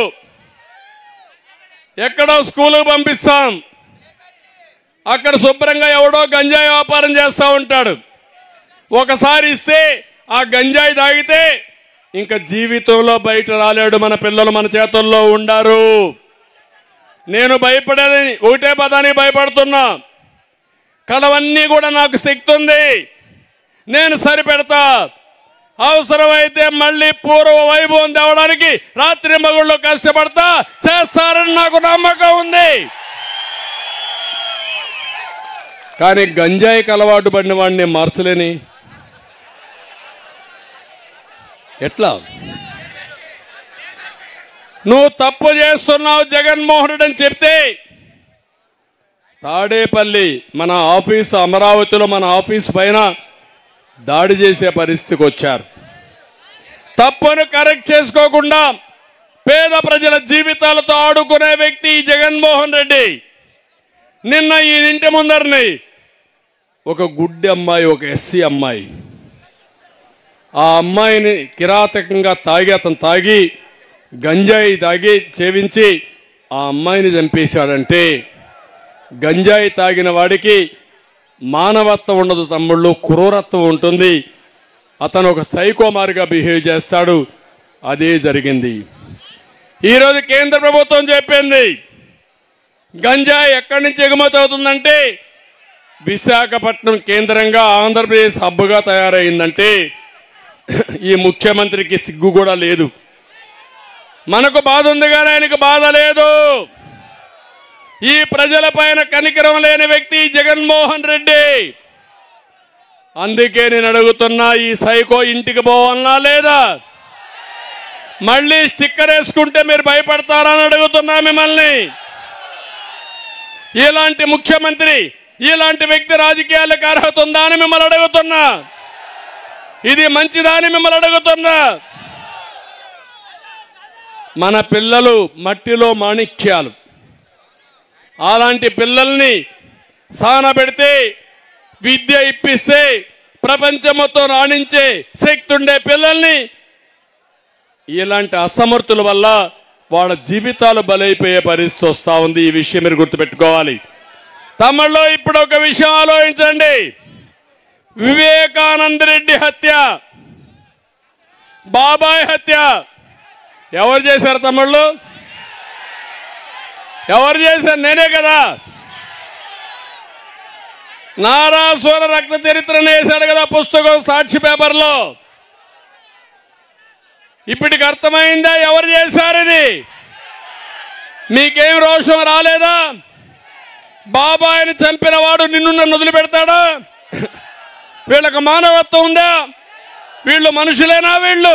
ఎక్కడో స్కూలుకు పంపిస్తాం, అక్కడ శుభ్రంగా ఎవడో గంజాయి వ్యాపారం చేస్తూ ఉంటాడు. ఒకసారి ఇస్తే ఆ గంజాయి తాగితే ఇంకా జీవితంలో బయట రాలేడు. మన పిల్లలు మన చేతుల్లో ఉండారు. నేను భయపడేది ఒకటే పదానికి భయపడుతున్నా, కడవన్నీ కూడా నాకు శక్తి ఉంది, నేను సరిపెడతా. అవసరమైతే మళ్ళీ పూర్వ వైభవం తేవడానికి రాత్రి మగుళ్ళు కష్టపడతా, చేస్తారని నాకు నమ్మకం ఉంది. కానీ గంజాయికి అలవాటు పడిన వాడిని మార్చలేని ఎట్లా? నువ్వు తప్పు చేస్తున్నావు జగన్మోహన్ రెడ్డి అని చెప్తే తాడేపల్లి మన ఆఫీసు, అమరావతిలో మన ఆఫీసు పైన దాడి చేసే పరిస్థితికి వచ్చారు. తప్పును కరెక్ట్ చేసుకోకుండా పేద ప్రజల జీవితాలతో ఆడుకునే వ్యక్తి ఈ జగన్మోహన్ రెడ్డి. నిన్న ఈ ఇంటి ముందరని ఒక గుడ్డి అమ్మాయి, ఒక ఎస్సీ అమ్మాయి, ఆ అమ్మాయిని కిరాతకంగా తాగి, అతను తాగి గంజాయి తాగి చేవించి ఆ అమ్మాయిని చంపేశాడంటే గంజాయి తాగిన వాడికి మానవత్వం ఉండదు తమ్ముళ్ళు, క్రూరత్వం ఉంటుంది. అతను ఒక సైకోమారిగా బిహేవ్ చేస్తాడు. అదే జరిగింది. ఈరోజు కేంద్ర ప్రభుత్వం చెప్పింది గంజాయి ఎక్కడి నుంచి ఎగుమతి అవుతుందంటే విశాఖపట్నం కేంద్రంగా ఆంధ్రప్రదేశ్ హబ్గా తయారైందంటే ఈ ముఖ్యమంత్రికి సిగ్గు కూడా లేదు. మనకు బాధ ఉంది కానీ ఆయనకు బాధ లేదు. ఈ ప్రజల పైన కనికరం లేని వ్యక్తి జగన్మోహన్ రెడ్డి. అందుకే నేను అడుగుతున్నా, ఈ సైకో ఇంటికి పోవాలనా లేదా? మళ్ళీ స్టిక్కర్ వేసుకుంటే మీరు భయపడతారని అడుగుతున్నా మిమ్మల్ని. ఇలాంటి ముఖ్యమంత్రి, ఇలాంటి వ్యక్తి రాజకీయాలకు అర్హత ఉందా అని మిమ్మల్ని అడుగుతున్నా. ఇది మంచిదా అని మిమ్మల్ని అడుగుతున్నా. మన పిల్లలు మట్టిలో మాణిక్యాలు. అలాంటి పిల్లల్ని సానబెడితే, విద్య ఇప్పిస్తే ప్రపంచం మొత్తం రాణించే శక్తి ఉండే పిల్లల్ని ఇలాంటి అసమర్థుల వల్ల వాళ్ళ జీవితాలు బలైపోయే పరిస్థితి వస్తూ ఉంది. ఈ విషయం మీరు గుర్తుపెట్టుకోవాలి. తమిళలో ఇప్పుడు ఒక విషయం ఆలోచించండి. వివేకానంద రెడ్డి హత్య, బాబాయ్ హత్య ఎవరు చేశారు తమిళలో? ఎవరు చేశారు? నేనే కదా. నారాసుర రక్త చరిత్రను వేశాడు కదా పుస్తకం, సాక్షి పేపర్లో. ఇప్పటికి అర్థమైందా ఎవరు చేశారు? ఇది మీకేం రోషం రాలేదా? బాబాయిని చంపిన వాడు నిన్ను నన్ను వదిలిపెడతాడా? వీళ్ళకి మానవత్వం ఉందా? వీళ్ళు మనుషులేనా? వీళ్ళు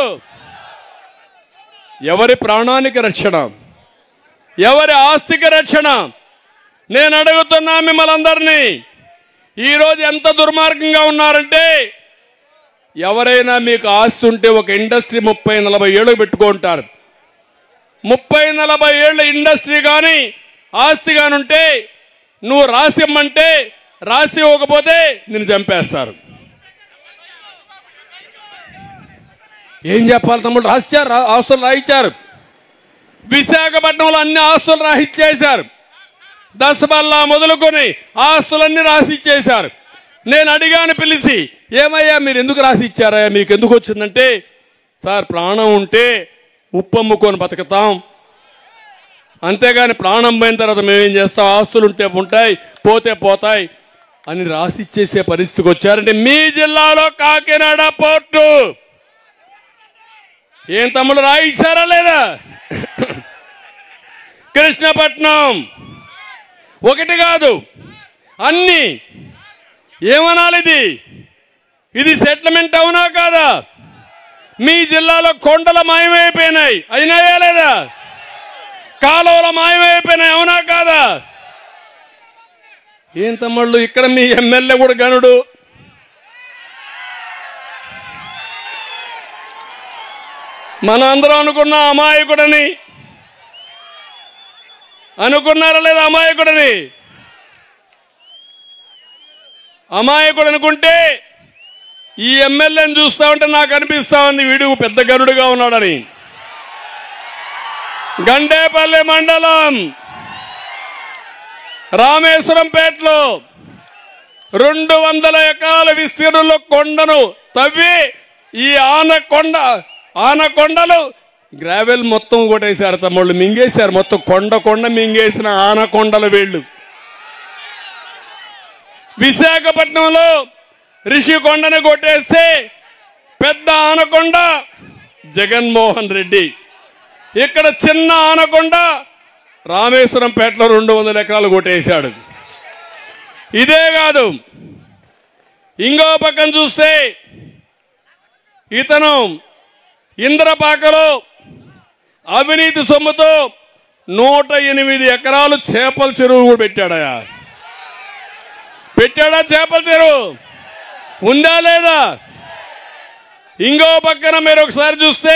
ఎవరి ప్రాణానికి రక్షణ, ఎవరి ఆస్తికి రక్షణ? నేను అడుగుతున్నా మిమ్మల్ని అందరినీ, ఈరోజు ఎంత దుర్మార్గంగా ఉన్నారంటే, ఎవరైనా మీకు ఆస్తి ఉంటే ఒక ఇండస్ట్రీ ముప్పై నలభై ఏళ్ళు పెట్టుకుంటారు. ముప్పై నలభై ఏళ్ళ ఇండస్ట్రీ కానీ ఆస్తి కానీ ఉంటే నువ్వు రాసి ఇమ్మంటే రాసి ఇవ్వకపోతే నిన్ను చంపేస్తారు. ఏం చెప్పాలి తమ్ముడు? రాసిచ్చారు, ఆస్తులు రాయించారు. విశాఖపట్నంలో అన్ని ఆస్తులు రాసిచ్చేశారు. దశబల్లా మొదలుకొని ఆస్తులన్నీ రాసిచ్చేశారు. నేను అడిగాను పిలిచి, ఏమయ్యా మీరు ఎందుకు రాసిచ్చారా, మీకు ఎందుకు వచ్చిందంటే, సార్ ప్రాణం ఉంటే ఉప్పు అమ్ముకొని బతుకుతాం, అంతేగాని ప్రాణం పోయిన తర్వాత మేమేం చేస్తాం, ఆస్తులు ఉంటే ఉంటాయి పోతే పోతాయి అని రాసిచ్చేసే పరిస్థితికి వచ్చారంటే మీ జిల్లాలో కాకినాడ పోర్టు ఏం తమ్ముడు రాయిచ్చారా లేదా? కృష్ణపట్నం ఒకటి కాదు అన్ని. ఏమనాలి ఇది? ఇది సెటిల్మెంట్ అవునా కాదా? మీ జిల్లాలో కొండల మాయమైపోయినాయి, అయినాయా లేదా? కాలువల మాయమైపోయినాయి, అవునా కాదా? ఏం తమ్ముళ్ళు ఇక్కడ మీ ఎమ్మెల్యే కూడా గనుడు. మనం అందరం అనుకున్న అమాయకుడని అనుకున్నారా లేదా? అమాయకుడని అమాయకుడు అనుకుంటే ఈ ఎమ్మెల్యేని చూస్తా ఉంటే నాకు అనిపిస్తా ఉంది వీడు పెద్ద గనుడుగా ఉన్నాడని. గండేపల్లి మండలం రామేశ్వరంపేటలో రెండు వందల ఎకరాల విస్తీర్ణంలో కొండను తవ్వి ఈ ఆనకొండ ఆనకొండలు గ్రావెల్ మొత్తం కొట్టేశారు తమ్ముళ్ళు, మింగేశారు మొత్తం. కొండ కొండ మింగేసిన ఆనకొండలు వీళ్ళు. విశాఖపట్నంలో రిషికొండను కొట్టేస్తే పెద్ద ఆనకొండ జగన్మోహన్ రెడ్డి. ఇక్కడ చిన్న ఆనకొండ రామేశ్వరంపేటలో రెండు వందల ఎకరాలు కొట్టేశాడు. ఇదే కాదు, ఇంకో పక్కన చూస్తే ఇతను ఇంద్రపాకలో అవినీతి సొమ్ముతో నూట ఎనిమిది ఎకరాలు చేపల చెరువు కూడా పెట్టాడయా. పెట్టాడా? చేపల చెరువు ఉందా లేదా? ఇంకో పక్కన మీరు ఒకసారి చూస్తే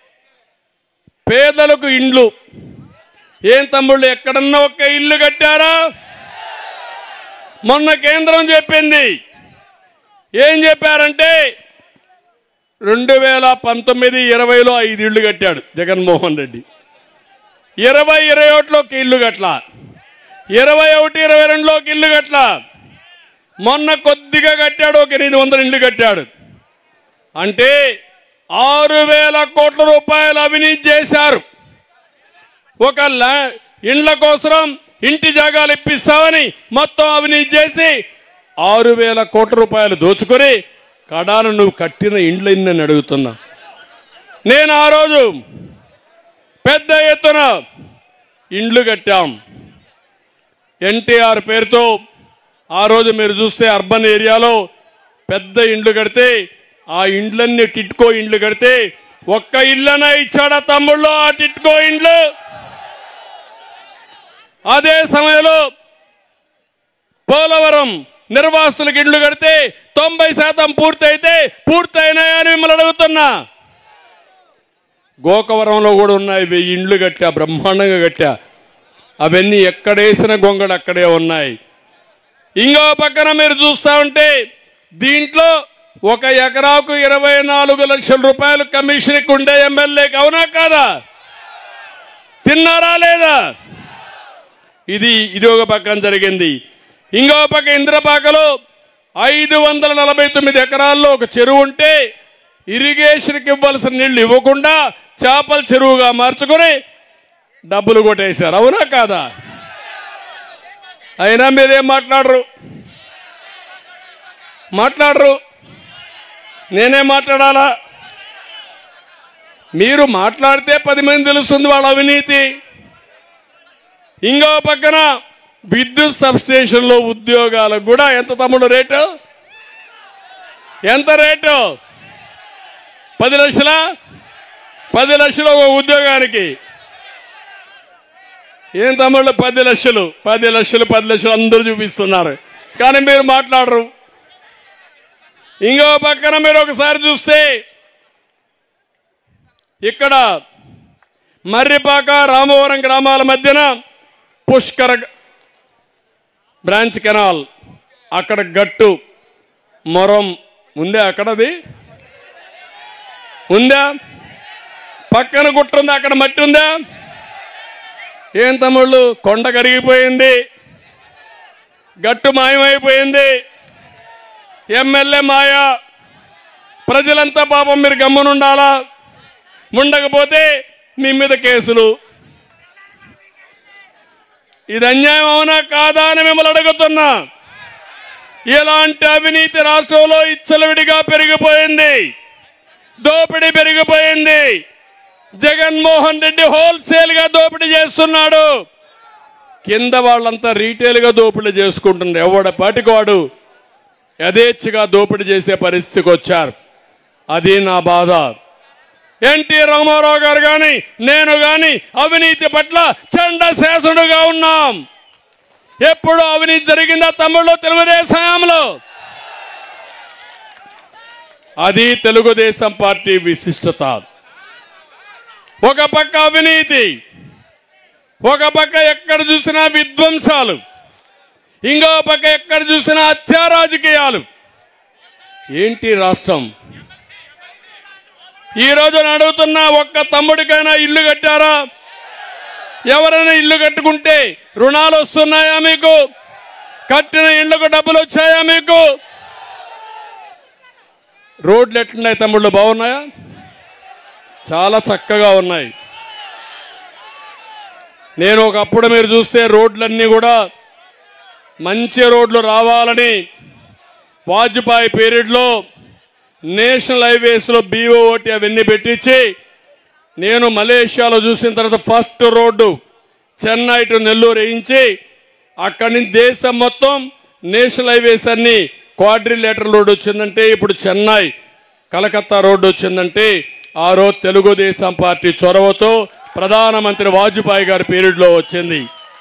పేదలకు ఇండ్లు. ఏం తమ్ముళ్ళు ఎక్కడన్నా ఒక్క ఇల్లు కట్టారా? మొన్న కేంద్రం చెప్పింది, ఏం చెప్పారంటే రెండు వేల పంతొమ్మిది ఇరవైలో ఐదు ఇళ్లు కట్టాడు జగన్మోహన్ రెడ్డి. ఇరవై ఇరవై ఒకటిలో ఒక ఇల్లు కట్ల, ఇరవై ఒకటి ఇరవై రెండులో ఒక ఇల్లు కట్ల, మొన్న కొద్దిగా కట్టాడు, ఒక ఎనిమిది వందల ఇల్లు కట్టాడు. అంటే ఆరు వేల కోట్ల రూపాయలు అవినీతి చేశారు. ఒక ఇండ్ల కోసం ఇంటి జాగాలు ఇప్పిస్తామని మొత్తం అవినీతి చేసి ఆరు వేల కోట్ల రూపాయలు దోచుకొని కడాను నువ్వు కట్టిన ఇండ్లు ఎన్ని అడుగుతున్నా. నేను ఆ రోజు పెద్ద ఎత్తున ఇండ్లు కట్టాం ఎన్టీఆర్ పేరుతో. ఆ రోజు మీరు చూస్తే అర్బన్ ఏరియాలో పెద్ద ఇండ్లు కడితే ఆ ఇండ్లన్నీ టిట్కో ఇండ్లు కడితే ఒక్క ఇళ్ళనా ఇచ్చాడా తమ్ముళ్ళు ఆ టిట్కో ఇండ్లు? అదే సమయంలో పోలవరం నిర్వాసితులకు ఇండ్లు కడితే తొంభై శాతం పూర్తయితే పూర్తయినాయని మిమ్మల్ని అడుగుతున్నా. గోకవరంలో కూడా ఉన్నాయి, వెయ్యి ఇండ్లు కట్టా, బ్రహ్మాండంగా కట్టా. అవన్నీ ఎక్కడేసిన గొంగడు అక్కడే ఉన్నాయి. ఇంకో పక్కన మీరు చూస్తా ఉంటే దీంట్లో ఒక ఎకరాకు ఇరవై నాలుగు లక్షల రూపాయలు కమిషన్కి ఉండే ఎమ్మెల్యేకి, అవునా కాదా? తిన్నారా లేదా? ఇది ఇది ఒక పక్కన జరిగింది. ఇంకో పక్క ఇంద్రపాకలో ఐదు వందల నలభై తొమ్మిది ఎకరాల్లో ఒక చెరువు ఉంటే ఇరిగేషన్కి ఇవ్వాల్సిన నీళ్లు ఇవ్వకుండా చేపల చెరువుగా మార్చుకొని డబ్బులు కొట్టేశారు, అవునా కాదా? అయినా మీరేం మాట్లాడరు మాట్లాడరు నేనే మాట్లాడాలా? మీరు మాట్లాడితే పది మంది తెలుస్తుంది వాళ్ళ అవినీతి. ఇంకో పక్కన విద్యుత్ సబ్స్టేషన్లో ఉద్యోగాలకు కూడా ఎంత తమ్ముడు రేటు? ఎంత రేటు? పది లక్షల పది లక్షలు ఒక ఉద్యోగానికి. ఏం తమ్ముళ్ళు పది లక్షలు పది లక్షలు పది లక్షలు అందరూ చూపిస్తున్నారు, కానీ మీరు మాట్లాడరు. ఇంకో పక్కన మీరు ఒకసారి చూస్తే ఇక్కడ మర్రిపాక రామవరం గ్రామాల మధ్యన పుష్కర బ్రాంచ్ కెనాల్, అక్కడ గట్టు మొరం ఉందే, అక్కడది ఉందా? పక్కన గుట్ట ఉందా, అక్కడ మట్టి ఉందా? ఏం తమ్ముళ్ళు, కొండ కరిగిపోయింది, గట్టు మాయమైపోయింది, ఎమ్మెల్యే మాయ. ప్రజలంతా పాపం మీరు గమ్మునుండాలా, ఉండకపోతే మీ మీద కేసులు. ఇది అన్యాయం అవునా కాదా అని మిమ్మల్ని అడుగుతున్నా. ఇలాంటి అవినీతి రాష్ట్రంలో ఇచ్చలవిడిగా పెరిగిపోయింది, దోపిడీ పెరిగిపోయింది. జగన్మోహన్ రెడ్డి హోల్సేల్ గా దోపిడీ చేస్తున్నాడు, కింద వాళ్ళంతా రీటైల్ గా దోపిడీ చేసుకుంటున్నారు. ఎవడ పాటికి వాడు యథేచ్ఛగా దోపిడీ చేసే పరిస్థితికి వచ్చారు. అది నా బాధ. ఎన్టీ రామారావు గారు గాని నేను గాని అవినీతి పట్ల చండ శాసనుడుగా ఉన్నాం. ఎప్పుడు అవినీతి జరిగిందా తమ్ముళ్ళు? తెలుగుదేశంలో. అది తెలుగుదేశం పార్టీ విశిష్టత. ఒక పక్క అవినీతి, ఒక పక్క ఎక్కడ చూసినా విధ్వంసాలు, ఇంకో పక్క ఎక్కడ చూసినా హత్యా రాజకీయాలు. ఏంటి రాష్ట్రం? ఈ రోజు అడుగుతున్నా, ఒక్క తమ్ముడికైనా ఇల్లు కట్టారా? ఎవరైనా ఇల్లు కట్టుకుంటే రుణాలు వస్తున్నాయా మీకు? కట్టిన ఇళ్లకు డబ్బులు వచ్చాయా మీకు? రోడ్లు ఎట్లున్నాయి తమ్ముళ్ళు? బాగున్నాయా? చాలా చక్కగా ఉన్నాయి. నేను ఒకప్పుడు మీరు చూస్తే రోడ్లన్నీ కూడా మంచి రోడ్లు రావాలని వాజ్పేయి పీరియడ్లో నేషనల్ హైవేస్ లో బీఓటీ అవన్నీ పెట్టించి, నేను మలేషియాలో చూసిన తర్వాత first road Chennai to Nellore వేయించి, అక్కడి నుంచి దేశం మొత్తం నేషనల్ హైవేస్ అన్ని క్వాడ్రిలేటర్ రోడ్డు వచ్చిందంటే, ఇప్పుడు చెన్నై కలకత్తా రోడ్డు వచ్చిందంటే ఆ రోజు తెలుగుదేశం పార్టీ చొరవతో ప్రధానమంత్రి వాజ్పేయి గారి పీరియడ్ లో వచ్చింది.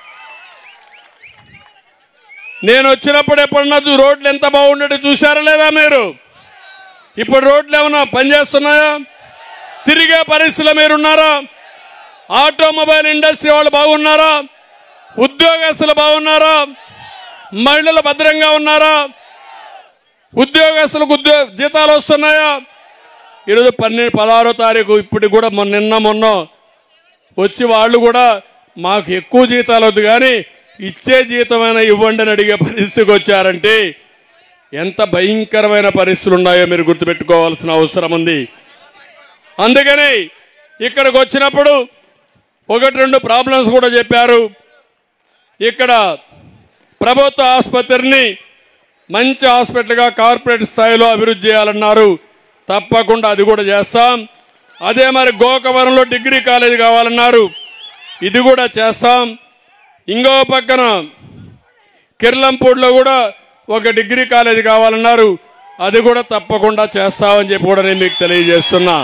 నేను వచ్చినప్పుడు ఎప్పుడన్నా రోడ్లు ఎంత బాగుండేది చూసారా లేదా మీరు? ఇప్పుడు రోడ్లు ఏమన్నా పనిచేస్తున్నాయా? తిరిగే పరిస్థితిలో మీరున్నారా? ఆటోమొబైల్ ఇండస్ట్రీ వాళ్ళు బాగున్నారా? ఉద్యోగస్తులు బాగున్నారా? మహిళలు భద్రంగా ఉన్నారా? ఉద్యోగస్తులకు ఉద్యోగ జీతాలు వస్తున్నాయా? ఈరోజు పన్నెండు పదహారో తారీఖు ఇప్పుడు కూడా మొన్న నిన్న మొన్న వచ్చి వాళ్ళు కూడా మాకు ఎక్కువ జీతాలు వద్దు కానీ ఇచ్చే జీతమైనా ఇవ్వండి అని అడిగే పరిస్థితికి వచ్చారంటే ఎంత భయంకరమైన పరిస్థితులు ఉన్నాయో మీరు గుర్తుపెట్టుకోవాల్సిన అవసరం ఉంది. అందుకని ఇక్కడికి వచ్చినప్పుడు ఒకటి రెండు ప్రాబ్లమ్స్ కూడా చెప్పారు. ఇక్కడ ప్రభుత్వ ఆసుపత్రిని మంచి హాస్పిటల్గా కార్పొరేట్ స్థాయిలో అభివృద్ధి చేయాలన్నారు. తప్పకుండా అది కూడా చేస్తాం. అదే మరి గోకవరంలో డిగ్రీ కాలేజీ కావాలన్నారు, ఇది కూడా చేస్తాం. ఇంకో పక్కన కిర్లంపూడిలో కూడా ఒక డిగ్రీ కాలేజీ కావాలన్నారు, అది కూడా తప్పకుండా చేస్తామని చెప్పి కూడా నేను మీకు తెలియజేస్తున్నా.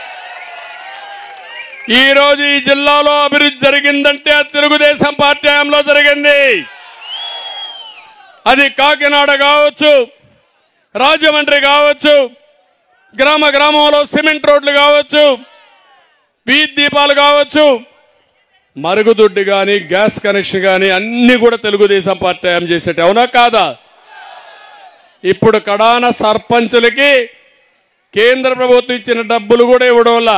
ఈ రోజు ఈ జిల్లాలో అభివృద్ధి జరిగిందంటే తెలుగుదేశం పార్టీ హయాంలో జరిగింది. అది కాకినాడ కావచ్చు, రాజమండ్రి కావచ్చు, గ్రామ గ్రామంలో సిమెంట్ రోడ్లు కావచ్చు, వీధి దీపాలు కావచ్చు, మరుగుదొడ్డి కానీ గ్యాస్ కనెక్షన్ కానీ అన్ని కూడా తెలుగుదేశం పార్టీ హయాం చేసేట, అవునా కాదా? ఇప్పుడు కడాన సర్పంచులకి కేంద్ర ప్రభుత్వం ఇచ్చిన డబ్బులు కూడా ఇవ్వడం వల్ల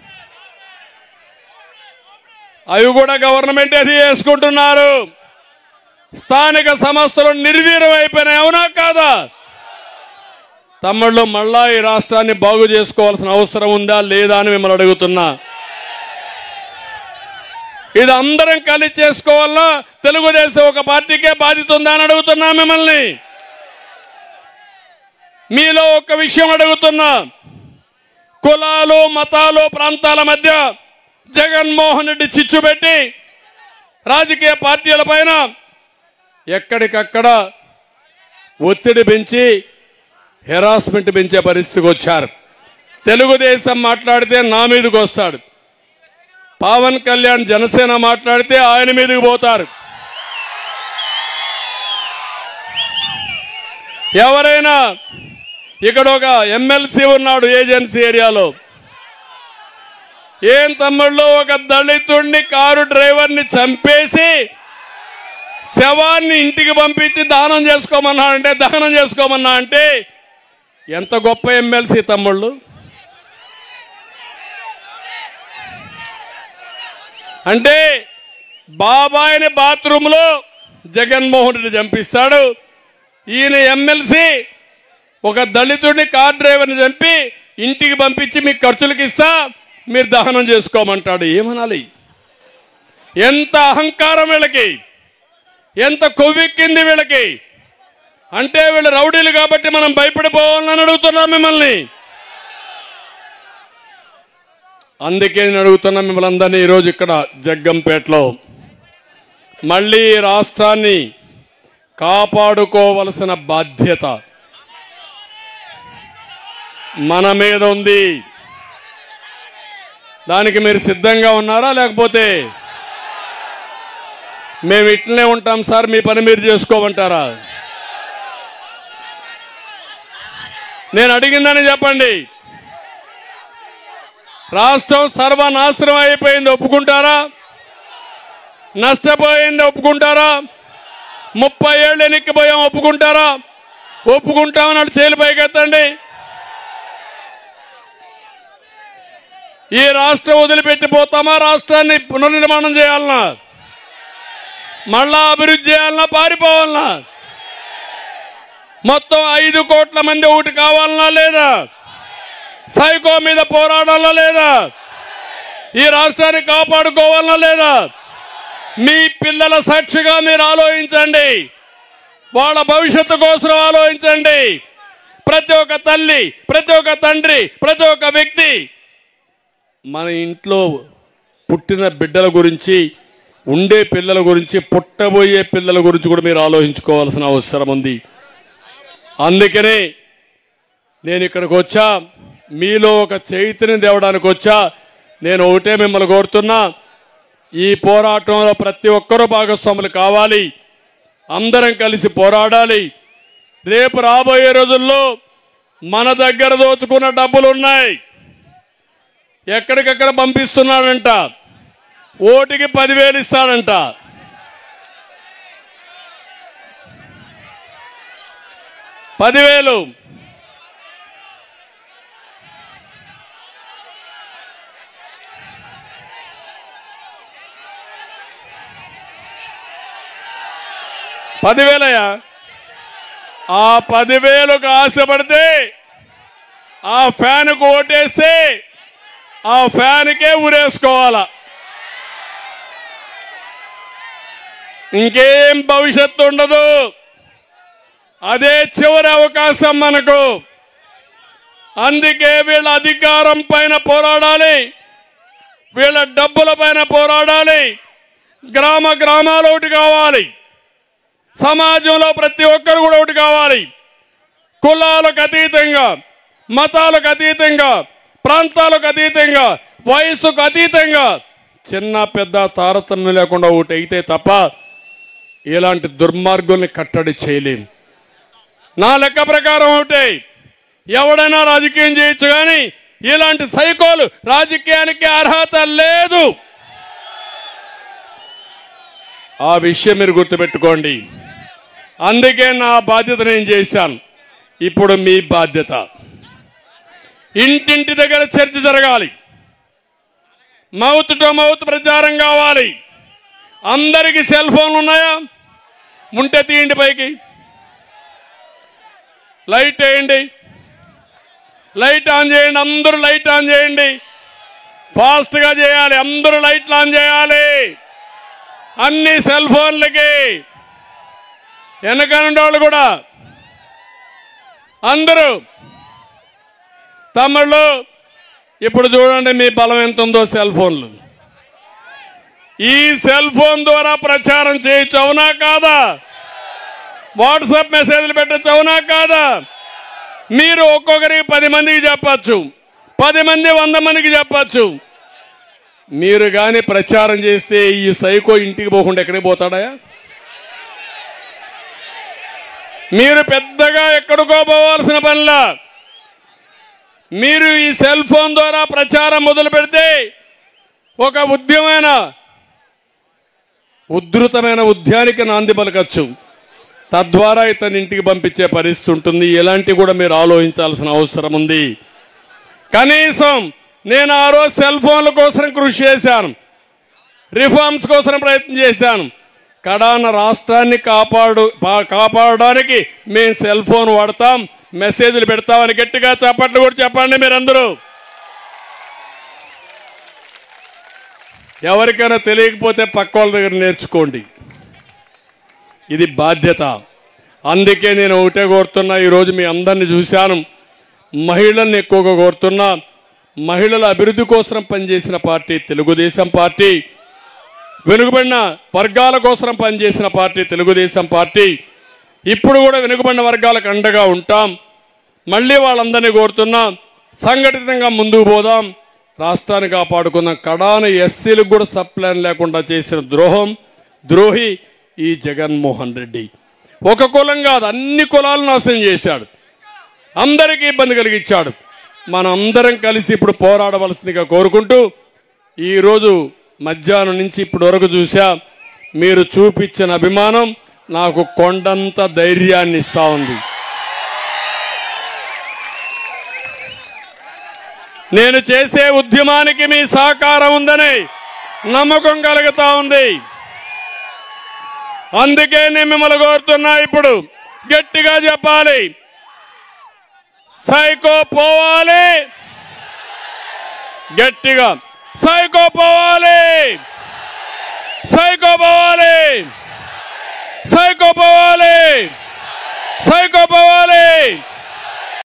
అవి కూడా గవర్నమెంట్ అది చేసుకుంటున్నారు. స్థానిక సంస్థలు నిర్వీర్యం అయిపోయినాయి, అవునా కాదా? తమ్ముళ్ళు మళ్ళా ఈ రాష్ట్రాన్ని బాగు చేసుకోవాల్సిన అవసరం ఉందా లేదా అని మిమ్మల్ని అడుగుతున్నా. ఇది అందరం కలిసి చేసుకోవాలా? తెలుగుదేశం ఒక పార్టీకే బాధ్యత ఉందా అని అడుగుతున్నా మిమ్మల్ని. మీలో ఒక విషయం అడుగుతున్నా, కులాలు మతాలు ప్రాంతాల మధ్య జగన్మోహన్ రెడ్డి చిచ్చు పెట్టి రాజకీయ పార్టీల పైన ఎక్కడికక్కడ ఒత్తిడి పెంచి హెరాస్మెంట్ పెంచే పరిస్థితికి వచ్చారు. తెలుగుదేశం మాట్లాడితే నా మీదకి వస్తాడు, పవన్ కళ్యాణ్ జనసేన మాట్లాడితే ఆయన మీదకి పోతారు. ఎవరైనా ఇక్కడ ఒక ఎమ్మెల్సీ ఉన్నాడు ఏజెన్సీ ఏరియాలో, ఏం తమ్ముళ్ళు ఒక దళితుడిని కారు డ్రైవర్ని చంపేసి శవాన్ని ఇంటికి పంపించి దానం చేసుకోమన్నా అంటే దహనం చేసుకోమన్నా అంటే ఎంత గొప్ప ఎమ్మెల్సీ తమ్ముళ్ళు. అంటే బాబాయిని బాత్రూంలో జగన్మోహన్ రెడ్డి చంపిస్తాడు, ఈయన ఎమ్మెల్సీ ఒక దళితుడిని కార్ డ్రైవర్ని చంపి ఇంటికి పంపించి మీకు ఖర్చులకు ఇస్తా మీరు దహనం చేసుకోమంటాడు. ఏమనాలి? ఎంత అహంకారం వీళ్ళకి, ఎంత కొవ్వెక్కింది వీళ్ళకి. అంటే వీళ్ళు రౌడీలు కాబట్టి మనం భయపడిపోవాలని అడుగుతున్నాం మిమ్మల్ని. అందుకే నేను అడుగుతున్నా మిమ్మల్ని అందరినీ ఈరోజు ఇక్కడ జగ్గంపేటలో మళ్ళీ రాష్ట్రాన్ని కాపాడుకోవలసిన బాధ్యత మన మీద ఉంది. దానికి మీరు సిద్ధంగా ఉన్నారా? లేకపోతే మేము ఇట్లనే ఉంటాం సార్ మీ పని మీరు చేసుకోమంటారా? నేను అడిగిందని చెప్పండి. రాష్ట్రం సర్వనాశనం అయిపోయింది ఒప్పుకుంటారా? నష్టపోయింది ఒప్పుకుంటారా? ముప్పై ఏళ్ళు ఎన్నికపోయాం ఒప్పుకుంటారా? ఒప్పుకుంటామని చేలు పైకెత్తండి. ఈ రాష్ట్రం వదిలిపెట్టిపోతామా? రాష్ట్రాన్ని పునర్నిర్మాణం చేయాలన్నా, మళ్ళా అభివృద్ధి చేయాలన్నా, పారిపోవాలన్నా? మొత్తం ఐదు కోట్ల మంది ఒకటి కావాలన్నా లేదా? సైకో మీద పోరాడాలా లేదా? ఈ రాష్ట్రాన్ని కాపాడుకోవాలన్నా లేదా? మీ పిల్లల సాక్షిగా మీరు ఆలోచించండి, వాళ్ళ భవిష్యత్తు కోసం ఆలోచించండి. ప్రతి ఒక్క తల్లి, ప్రతి ఒక్క తండ్రి, ప్రతి ఒక్క వ్యక్తి మన ఇంట్లో పుట్టిన బిడ్డల గురించి, ఉండే పిల్లల గురించి, పుట్టబోయే పిల్లల గురించి కూడా మీరు ఆలోచించుకోవాల్సిన అవసరం ఉంది. అందుకనే నేను ఇక్కడికి వచ్చా, మీలో ఒక చైతన్యం తేవడానికి వచ్చా. నేను ఒకటే మిమ్మల్ని కోరుతున్నా, ఈ పోరాటంలో ప్రతి ఒక్కరూ భాగస్వాములు కావాలి, అందరం కలిసి పోరాడాలి. రేపు రాబోయే రోజుల్లో మన దగ్గర దోచుకున్న డబ్బులు ఉన్నాయి, ఎక్కడికెక్కడ పంపిస్తున్నాడంట, ఓటికి పదివేలు ఇస్తాడంట. పదివేలు పదివేలయ్యా. ఆ పదివేలకు ఆశపడితే ఆ ఫ్యాన్కు ఓటేస్తే ఆ ఫ్యాన్కే ఊరేసుకోవాలా, ఇంకేం భవిష్యత్తు ఉండదు. అదే చివరి అవకాశం మనకు. అందుకే వీళ్ళ అధికారం పైన పోరాడాలి, వీళ్ళ డబ్బుల పైన పోరాడాలి. గ్రామ గ్రామాలు ఒకటి కావాలి, సమాజంలో ప్రతి ఒక్కరు కూడా ఒకటి కావాలి. కులాలకు అతీతంగా, మతాలకు అతీతంగా, ప్రాంతాలకు అతీతంగా, వయసుకు అతీతంగా చిన్న పెద్ద తారతమ్యం లేకుండా ఒకటి అయితే తప్ప ఇలాంటి దుర్మార్గుల్ని కట్టడి చేయలేం. నా లెక్క ప్రకారం ఒకటే, ఎవడైనా రాజకీయం చేయొచ్చు కానీ ఇలాంటి సైకోలు రాజకీయానికి అర్హత లేదు. ఆ విషయం మీరు గుర్తుపెట్టుకోండి. అందుకే నా బాధ్యత నేను చేశాను. ఇప్పుడు మీ బాధ్యత. ఇంటింటి దగ్గర చర్చ జరగాలి, మౌత్ టు మౌత్ ప్రచారం కావాలి. అందరికీ సెల్ ఫోన్లు ఉన్నాయా? ఉంటే తీయండి, పైకి లైట్ వేయండి, లైట్ ఆన్ చేయండి. అందరూ లైట్ ఆన్ చేయండి, ఫాస్ట్గా చేయాలి. అందరూ లైట్లు ఆన్ చేయాలి, అన్ని సెల్ ఫోన్లకి. వెనకనుండే వాళ్ళు కూడా అందరూ. తమ్ముళ్ళు ఇప్పుడు చూడండి మీ బలం ఎంత ఉందో. సెల్ ఫోన్లు, ఈ సెల్ ఫోన్ ద్వారా ప్రచారం చేయొచ్చు, అవునా కాదా? వాట్సాప్ మెసేజ్లు పెట్టచ్చు, అవునా కాదా? మీరు ఒక్కొక్కరికి పది మందికి చెప్పచ్చు, పది మంది వంద మందికి చెప్పచ్చు. మీరు కానీ ప్రచారం చేస్తే ఈ సైకో ఇంటికి పోకుండా ఎక్కడికి పోతాడా? మీరు పెద్దగా ఎక్కడికో పోవాల్సిన పనిలా. మీరు ఈ సెల్ ఫోన్ ద్వారా ప్రచారం మొదలు పెడితే ఒక ఉద్యమైన ఉధృతమైన ఉద్యానికి నాంది పలకచ్చు. తద్వారా ఇతని ఇంటికి పంపించే పరిస్థితి ఉంటుంది. ఇలాంటి కూడా మీరు ఆలోచించాల్సిన అవసరం ఉంది. కనీసం నేను ఆ రోజు సెల్ ఫోన్ల కోసం కృషి చేశాను, రిఫార్మ్స్ కోసం ప్రయత్నం చేశాను. కడాన రాష్ట్రాన్ని కాపాడు కాపాడడానికి మేము సెల్ ఫోన్ వాడతాం, మెసేజ్లు పెడతామని గట్టిగా చప్పట్లు కూడా చెప్పండి మీరందరూ. ఎవరికైనా తెలియకపోతే పక్క వాళ్ళ దగ్గర నేర్చుకోండి, ఇది బాధ్యత. అందుకే నేను ఒకటే కోరుతున్నా, ఈరోజు మీ అందరిని చూశాను, మహిళల్ని ఎక్కువగా కోరుతున్నా. మహిళల అభివృద్ధి కోసం పనిచేసిన పార్టీ తెలుగుదేశం పార్టీ, వెనుకబడిన వర్గాల కోసం పనిచేసిన పార్టీ తెలుగుదేశం పార్టీ. ఇప్పుడు కూడా వెనుకబడిన వర్గాలకు అండగా ఉంటాం. మళ్ళీ వాళ్ళందరినీ కోరుతున్నాం, సంఘటితంగా ముందుకు పోదాం, రాష్ట్రాన్ని కాపాడుకుందాం. కడాన ఎస్సీలకు కూడా సప్లాన్ లేకుండా చేసిన ద్రోహం ద్రోహి ఈ జగన్మోహన్ రెడ్డి. ఒక కులం కాదు, అన్ని కులాలను నాశనం చేశాడు, అందరికీ ఇబ్బంది కలిగించాడు. మనం అందరం కలిసి ఇప్పుడు పోరాడవలసిందిగా కోరుకుంటూ, ఈరోజు మధ్యాహ్నం నుంచి ఇప్పటి వరకు చూసా, మీరు చూపించిన అభిమానం నాకు కొండంత ధైర్యాన్ని ఇస్తా ఉంది. నేను చేసే ఉద్యమానికి మీ సహకారం ఉందని నమ్మకం కలుగుతా ఉంది. అందుకే నేను మిమ్మల్ని కోరుతున్నా, ఇప్పుడు గట్టిగా చెప్పాలి, సైకో పోవాలి, గట్టిగా సైకో పోవాలి, సైకో పోవాలి.